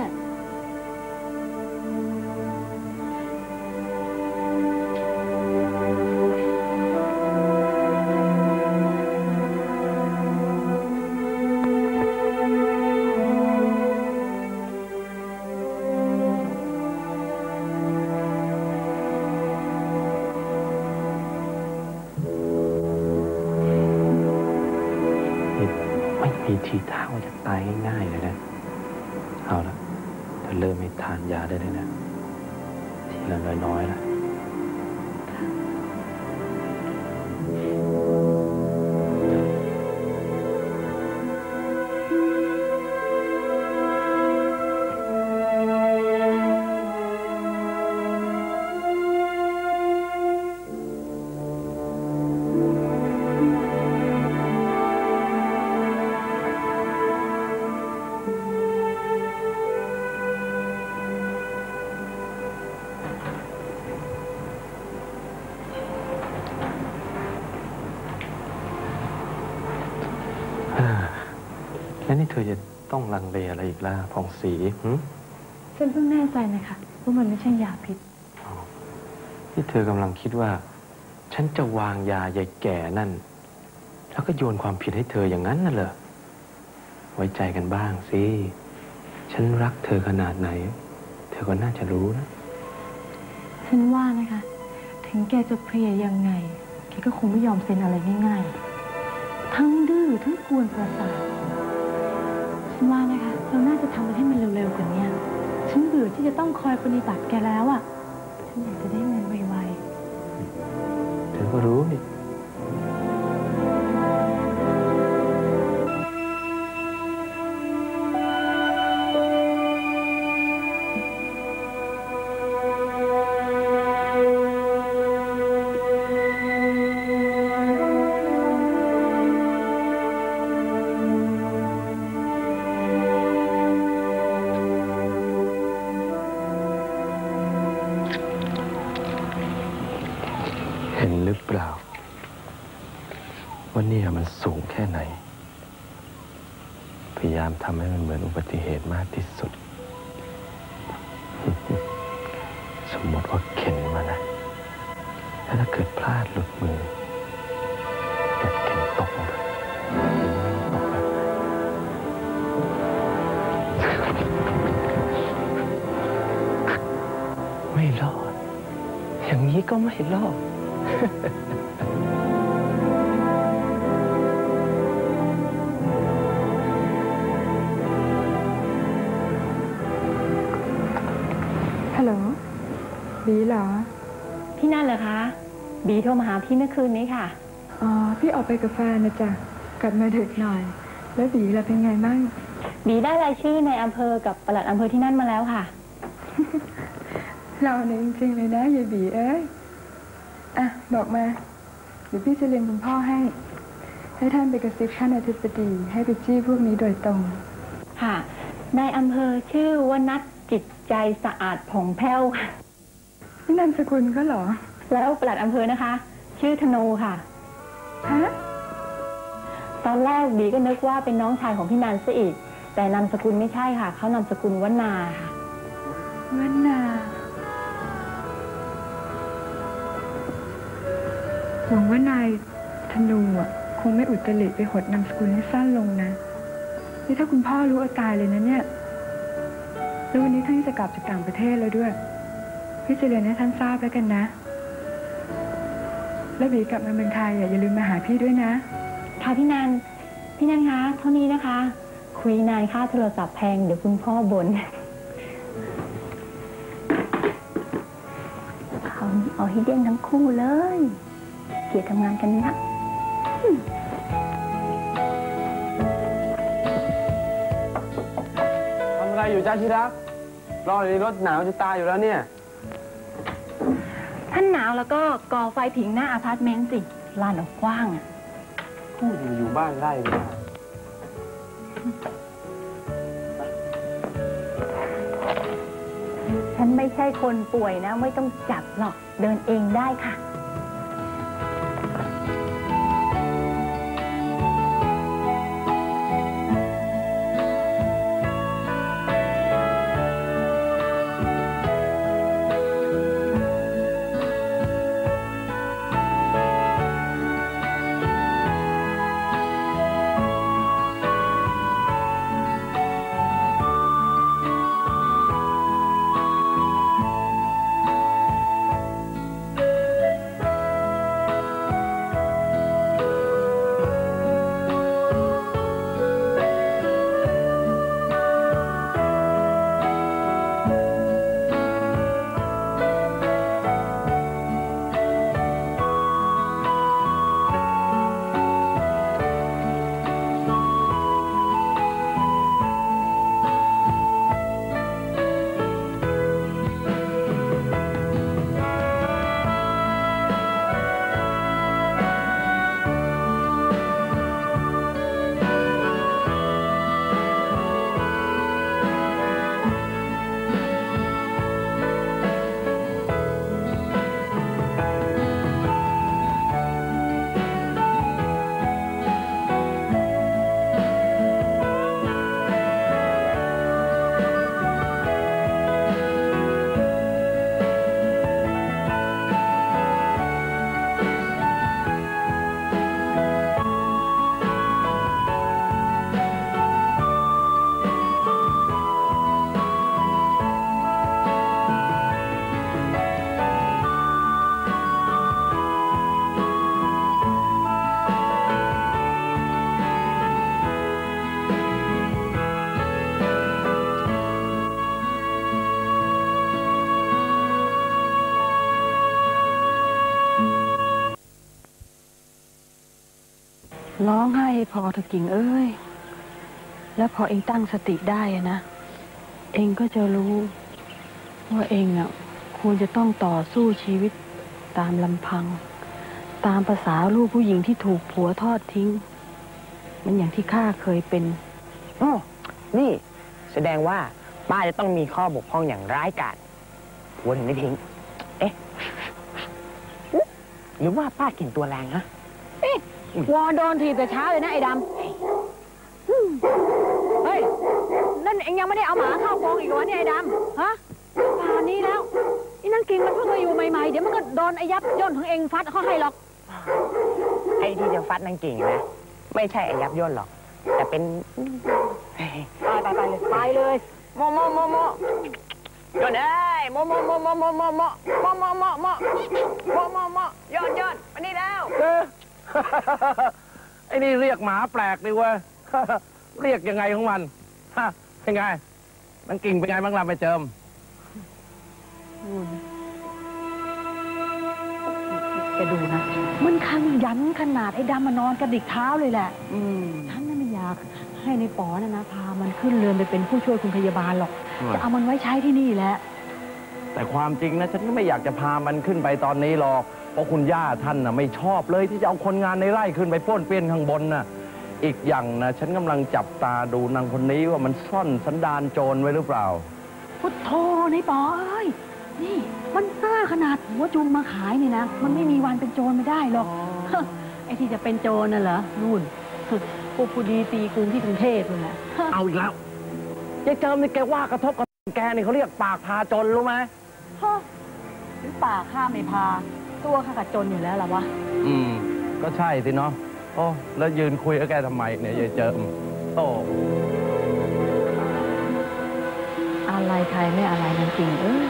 ไม่มีทีท่าว่าจะตายง่ายๆเลยนะเอาละถ้าเริ่มไม่ทานยาได้เลยนะทีละน้อยๆละแล้วนี่เธอจะต้องลังเลอะไรอีกล่ะผ่องศรีฉันเพิ่งแน่ใจนะคะว่ามันไม่ใช่ยาพิษที่เธอกำลังคิดว่า ฉันจะวางยายายแก่นั่น แล้วก็โยนความผิดให้เธออย่างนั้นน่ะเหรอ ไว้ใจกันบ้างสิ ฉันรักเธอขนาดไหน เธอก็น่าจะรู้นะฉันว่านะคะ ถึงแกจะเพลียยังไง แกก็คงไม่ยอมเซ็นอะไรง่ายๆ ทั้งดื้อทั้งกวนประสาท ฉันว่านะคะ เราน่าจะทำมันให้มันเร็วๆกว่านี้ฉันเบื่อที่จะต้องคอยปฏิบัติแกแล้วอ่ะ ฉันอยากจะได้เงินไวๆเธอก็รู้นี่ เห็นหรือเปล่าว่าเนี่ยมันสูงแค่ไหน พยายามทำให้มันเหมือนอุบัติเหตุมากที่สุด สมมติว่าเข็นมานะแล้วถ้าเกิดพลาดหลุดมือรถเข็นตกลงไปตกแบบไหนไม่รอด อย่างนี้ก็ไม่รอดฮัลโหล บีเหรอพี่นั่นเหรอคะ บีโทรมาหาพี่เมื่อคืนนี้ค่ะอ๋อ พี่ออกไปกับแฟนนะจ๊ะ กลับมาดึกหน่อย แล้วบีล่ะเป็นไงบ้างบีได้รายชื่อในอำเภอกับปลัดอำเภอที่นั่นมาแล้วค่ะเราเนี่ยจริงๆเลยนะยายบีเอ้ย อ่ะ บอกมา เดี๋ยวพี่จะเรียนคุณพ่อให้ท่านไปกระซิบท่านอธิบดีให้ไปจี้พวกนี้โดยตรงค่ะในอำเภอชื่อว่านัทจิตใจสะอาดผ่องแผ้วค่ะนี่นามสกุลก็เหรอแล้วปลัดอำเภอนะคะ ชื่อธนูค่ะฮะตอนแรกบีก็นึกว่าเป็นน้องชายของพี่นันซะอีก แต่นามสกุลไม่ใช่ค่ะ เขานามสกุลวนาค่ะวันนาหวังว่านายธนูอ่ะคงไม่อุตริไปหดนามสกุลให้สั้นลงนะ นี่ถ้าคุณพ่อรู้เอาตายเลยนะเนี่ยแล้ววันนี้ท่านจะกลับจากต่างประเทศแล้วด้วย พี่จะเรียนให้ท่านทราบแล้วกันนะ แล้วบีกลับมาเมืองไทยอย่าลืมมาหาพี่ด้วยนะค่ะพี่นันคะเท่านี้นะคะ คุยนานค่าโทรศัพท์แพงเดี๋ยวคุณพ่อบ่นเอาให้เด้งทั้งคู่เลยเกลียดทำงานกันนะทำอะไรอยู่จ้าที่รัก รออยู่ในรถหนาวจะตายอยู่แล้วเนี่ยท่านหนาวแล้วก็ก่อไฟผิงหน้าอพาร์ตเมนต์สิลานกว้างอ่ะพูดอยู่บ้านไร่เลยฉันไม่ใช่คนป่วยนะ ไม่ต้องจับหรอกเดินเองได้ค่ะร้องไห้พอเถอะกิ่งเอ้ย แล้วพอเองตั้งสติได้อะนะ เองก็จะรู้ว่าเองน่ะควรจะต้องต่อสู้ชีวิตตามลำพัง ตามภาษาลูกผู้หญิงที่ถูกผัวทอดทิ้ง มันอย่างที่ข้าเคยเป็นอ๋อนี่แสดงว่าป้าจะต้องมีข้อบกพร่องอย่างร้ายกาจผัวถึงได้ทิ้ง เอ๊ะ หรือว่าป้ากินตัวแรงฮะวอโดนทีแต่เช้าเลยนะไอ้ดำเฮ้ย นั่นเองยังไม่ได้เอาหมาเข้ากรงอีกวะเนี่ยไอ้ดำฮะป่านนี้แล้วนี่นั่งกินมันเพิ่งมาอยู่ใหม่ๆเดี๋ยวมันก็โดนไอ้ยับย่นของเองฟัดเขาให้หรอกไอ้ที่จะฟัดนางกิ่งนะ ไม่ใช่ไอ้ยับย่นหรอก แต่เป็นไปเลยไปเลยโมย่นเอ้ยโมย่นมานี่แล้วไอ้นี่เรียกหมาแปลกดิเว้ย เรียกยังไงของมันฮะเป็นไงมันกิ่งเป็นไงบ้างล่ะไปเจิมแกดูนะ มันขยันขนาดไอ้ดำมานอนกระดิกเท้าเลยแหละฉันน่ะไม่อยากให้ในป๋อนะพามันขึ้นเรือนไปเป็นผู้ช่วยคุณพยาบาลหรอก จะเอามันไว้ใช้ที่นี่แหละแต่ความจริงนะฉันก็ไม่อยากจะพามันขึ้นไปตอนนี้หรอกเพราะคุณย่าท่านน่ะไม่ชอบเลยที่จะเอาคนงานในไร่ขึ้นไปป้วนเปี้ยนข้างบนน่ะอีกอย่างนะฉันกำลังจับตาดูนางคนนี้ว่ามันซ่อนสันดานโจรไว้หรือเปล่าพุทโธในป๋อเอ้ยนี่มันซ่าขนาดหัวจุงมาขายนี่นะ มันไม่มีวันเป็นโจรไม่ได้หรอกไอ้ที่จะเป็นโจรน่ะเหรอนู่นพวกผู้ดีตีกรุงที่กรุงเทพเลยแหละเอาอีกแล้วยายเจิมนี่แกว่ากระทบกับแกนี่เขาเรียกปากพาจนรู้ไหมหรือป่าข้าไม่พาตัวข้ากับจนอยู่แล้วล่ะวะก็ใช่สิเนาะโอ้แล้วยืนคุยกับแกทำไมเนี่ยยายเจิมโอ้อะไรใครไม่อะไรนั่นจริง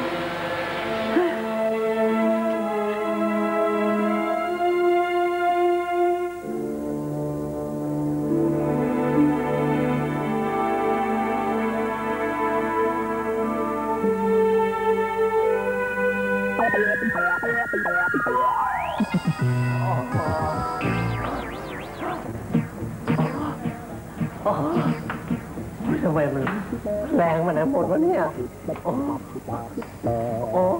ทำไมมันแรงมันหมดวะเนี่ยโอ้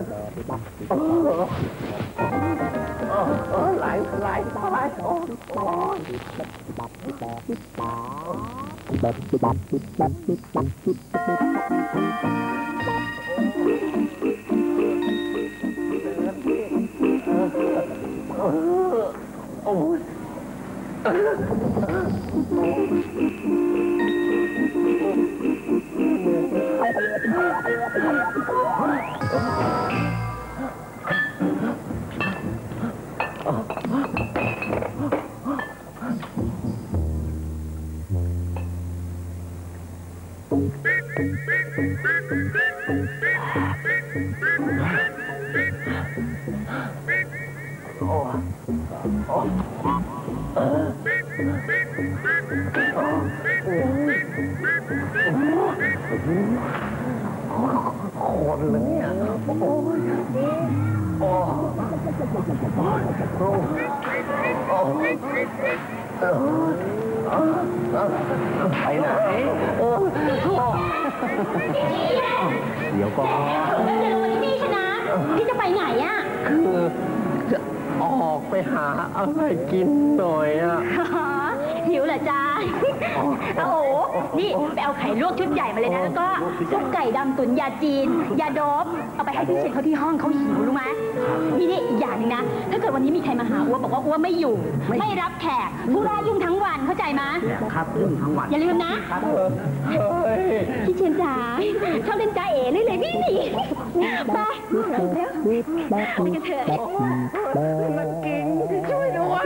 ไหลโอ้คนละเนี่ยไปไหนเดี๋ยวก่อนนี่ชนะพี่จะไปไหนอ่ะคือจะออกไปหาอะไรกินหน่อยอ่ะหิวเหรอจ๊ะโอ้โหนี่ไปเอาไข่ลวกชุดใหญ่มาเลยนะแล้วก็ซุปไก่ดำตุ๋นยาจีนยาโดบเอาไปให้พี่เชนเขาที่ห้องเขาหิวรู้ไหมนี่อีกอย่างนึงนะถ้าเกิดวันนี้มีใครมาหาอ้วบอกว่าอ้วไม่อยู่ไม่รับแขกธุระยุ่งทั้งวันเข้าใจไหมครับยุ่งทั้งวันอย่าลืมนะพี่เชนจ๋าชอบเล่นจ้าเอ๋เลยพี่หนีไปเร็วไปกันเถอะมันกินช่วยด้วย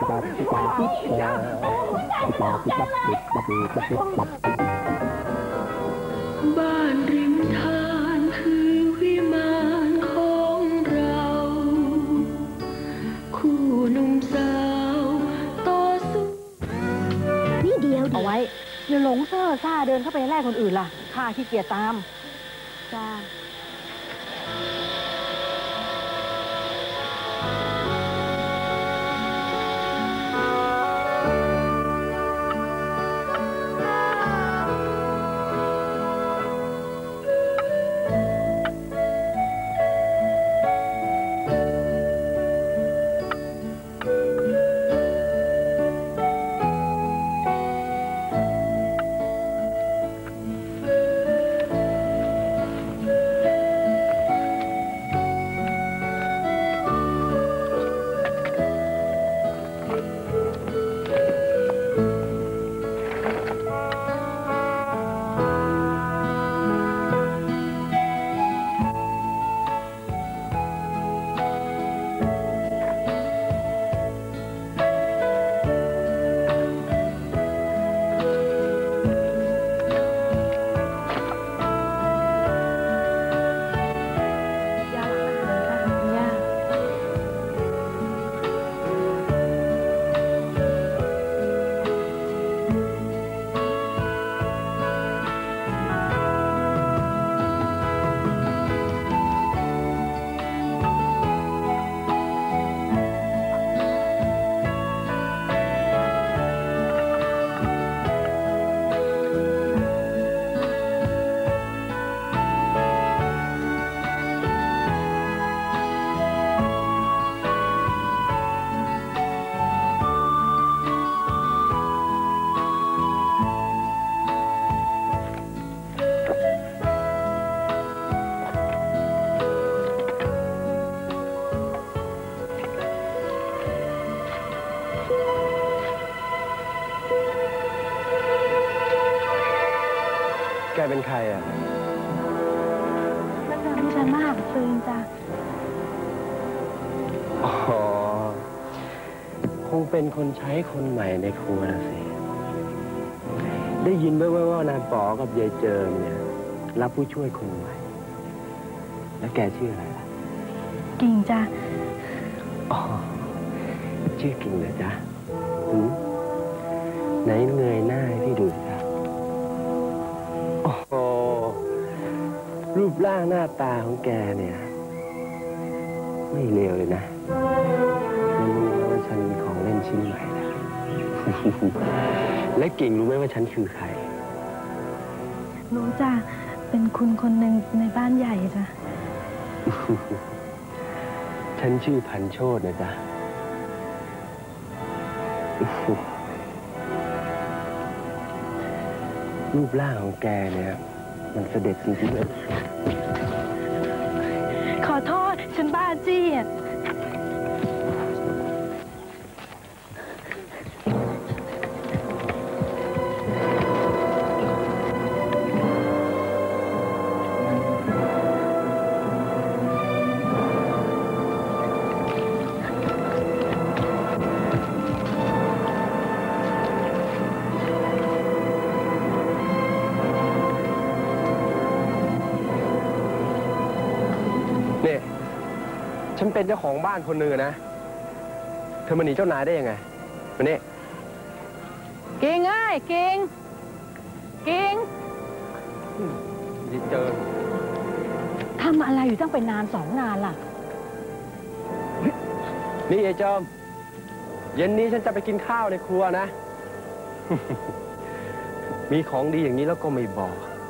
บ้านริมทานคือวิมานของเรา คู่หนุ่มสาวต่อสู้นี่เดียวเอาไว้อย่าหลงเซ่อซ่าเดินเข้าไปแลกคนอื่นล่ะข้าขี้เกียจตามจ้ารอ่ะแล้วเธอไม่ใช่มากซึงจ้ะอ๋อ คงเป็นคนใช้คนใหม่ในครัวนะสิ ได้ยินแว่วๆว่านายป๋อกับยายเจิมเนี่ยรับผู้ช่วยคนใหม่ แล้วแกชื่ออะไรล่ะกิ่งจ้ะอ๋อ ชื่อกิ่งเหรอจ๊ะหืมไหนเงยหน้าให้พี่ดูสิครับโอ้โหรูปร่างหน้าตาของแกเนี่ย ไม่เลวเลยนะไม่รู้นะว่าฉันมีของเล่นชิ้นใหม่แล้ว และกิ่งรู้ไหมว่าฉันคือใครรู้จ้ะ เป็นคุณคนหนึ่งในบ้านใหญ่จ้ะฉันชื่อพันโชตินะจ๊ะ รูปร่างของแกเนี่ย มันเสด็จจริงๆเลยขอโทษ ฉันบ้าจี้อ่ะนี่ ฉันเป็นเจ้าของบ้านคนหนึ่งอะนะ เธอมาหนีเจ้านายได้ยังไงมานี่กิ่งเอ้ยกิ่งกิ่งเจอทำอะไรอยู่ตั้งเป็นนาน2 นานล่ะนี่ไอ้เจิม เย็นนี้ฉันจะไปกินข้าวในครัวนะ มีของดีอย่างนี้แล้วก็ไม่บอก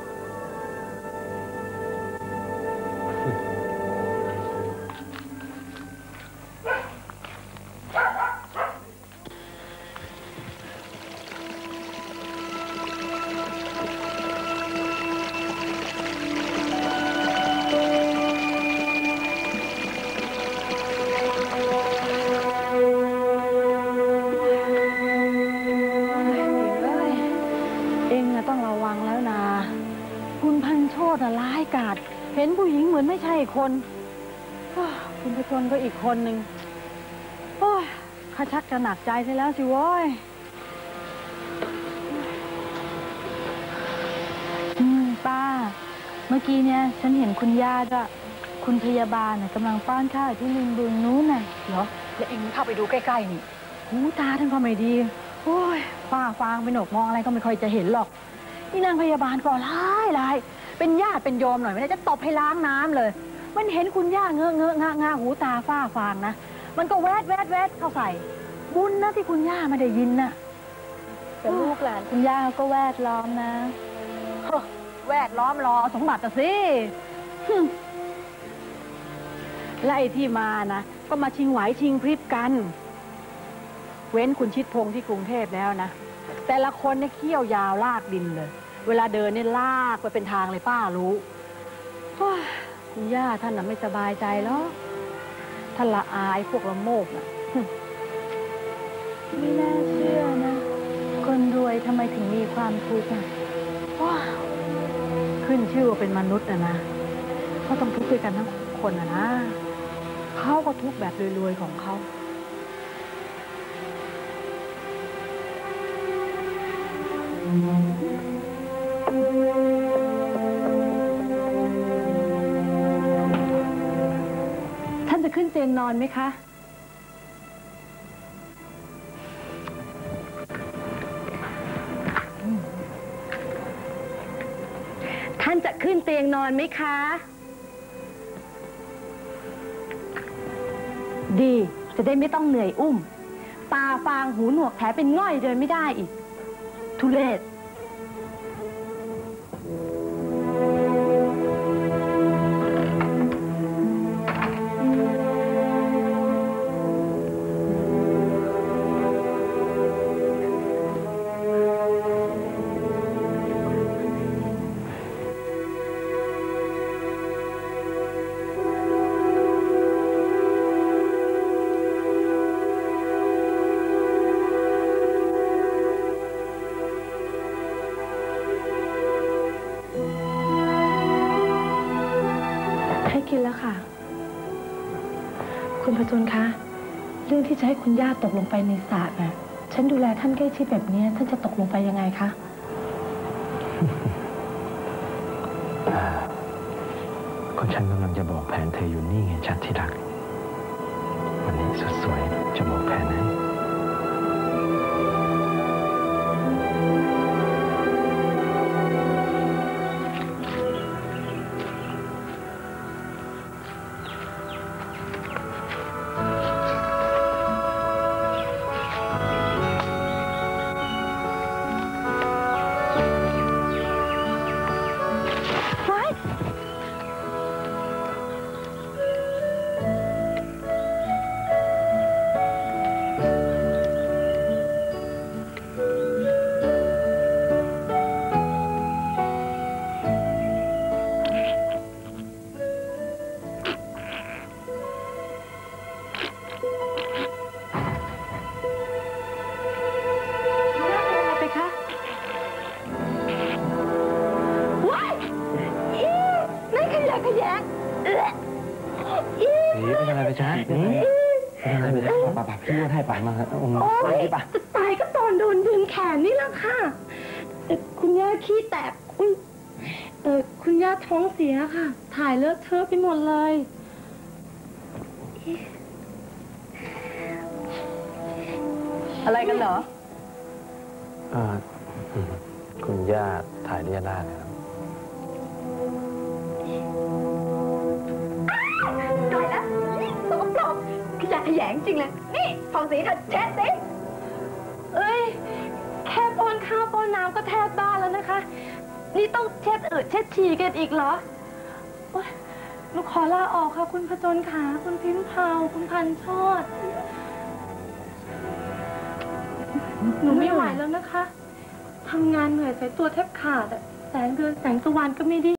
เองนะต้องระวังแล้วนะ คุณพันโชติร้ายกาจเห็นผู้หญิงเหมือนไม่ใช่คนคุณประชนก็อีกคนหนึ่งโอ้ยข้าชักจะหนักใจซะแล้วสิโว้ยป้า เมื่อกี้เนี่ยฉันเห็นคุณย่าด้วยคุณพยาบาลน่ะกำลังป้อนข้าวที่ริมบึงนู้นน่ะเหรอแล้วเองเข้าไปดูใกล้ๆนี่หูตาท่านก็ไม่ดีโอ้ยป้าฟางไปหนกมองอะไรก็ไม่ค่อยจะเห็นหรอกนี่นางพยาบาลก็ร้ายเป็นญาติเป็นโยมหน่อยไม่ได้จะตบให้ล้างน้ำเลย มันเห็นคุณย่าเงอะงะหูตาฝ้าฟางนะมันก็แวดเข้าใส่บุญนะที่คุณย่าไม่ได้ยินน่ะแต่ลูกหลานคุณย่าก็แวดล้อมนะแวดล้อมรอสมบัติสิและไอ้ที่มานะก็มาชิงไหวชิงพริบกัน เว้นคุณชิดพงษ์ที่กรุงเทพแล้วนะแต่ละคนเนี่ยเขี้ยวยาวลากดินเลยเวลาเดินเนี่ยลากไปเป็นทางเลยป้ารู้คุณย่าท่านน่ะไม่สบายใจแล้วท่านละอายพวกละโมกน่ะไม่น่าเชื่อนะ คนรวยทำไมถึงมีความทุกข์อ่ะว้าวขึ้นชื่อว่าเป็นมนุษย์นะเขาต้องทุกข์ด้วยกันทั้งคนนะเขาก็ทุกข์แบบรวยๆของเขาท่านจะขึ้นเตียงนอนไหมคะ ท่านจะขึ้นเตียงนอนไหมคะ ดีจะได้ไม่ต้องเหนื่อยอุ้ม ตาฟางหูหนวกแผลเป็นง่อยเดินไม่ได้อีก ทุเรศคุณผจญคะ เรื่องที่จะให้คุณย่าตกลงไปในสระน่ะ ฉันดูแลท่านใกล้ชิดแบบนี้ท่านจะตกลงไปยังไงคะก็ฉันกำลังจะบอกแผนเธออยู่นี่ไงชัดที่รัก วันนี้สุดสวยจะบอกแผนให้เป็นอะไรไปจ๊ะเป็นอะไรไปจ๊ะป่ะพี่นวดให้ป่ะมาโอ้ยจะตายก็ตอนโดนดึงแขนนี่แหละค่ะคุณย่าขี้แตกคุณย่าท้องเสียค่ะ ถ่ายเลอะเทอะไปหมดเลยอะไรกันเหรอคุณย่าถ่ายเรียราดครับตายแล้วสกปรกขยะแขยงจริงเลย นี่ฟองสีเธอเช็ดสิเอ้ย แค่ป้อนข้าวป้อนน้ำก็แทบบ้าแล้วนะคะ นี่ต้องเช็ดเช็ดฉี่กันอีกเหรอโอ๊ยหนูขอลาออกค่ะคุณผจญขาคุณพิมพ์เผาคุณพันชอด หนูไม่ไหวแล้วนะคะ ทำงานเหนื่อยสายตัวแทบขาดอะแสงเดือนแสงตะวันก็ไม่ดี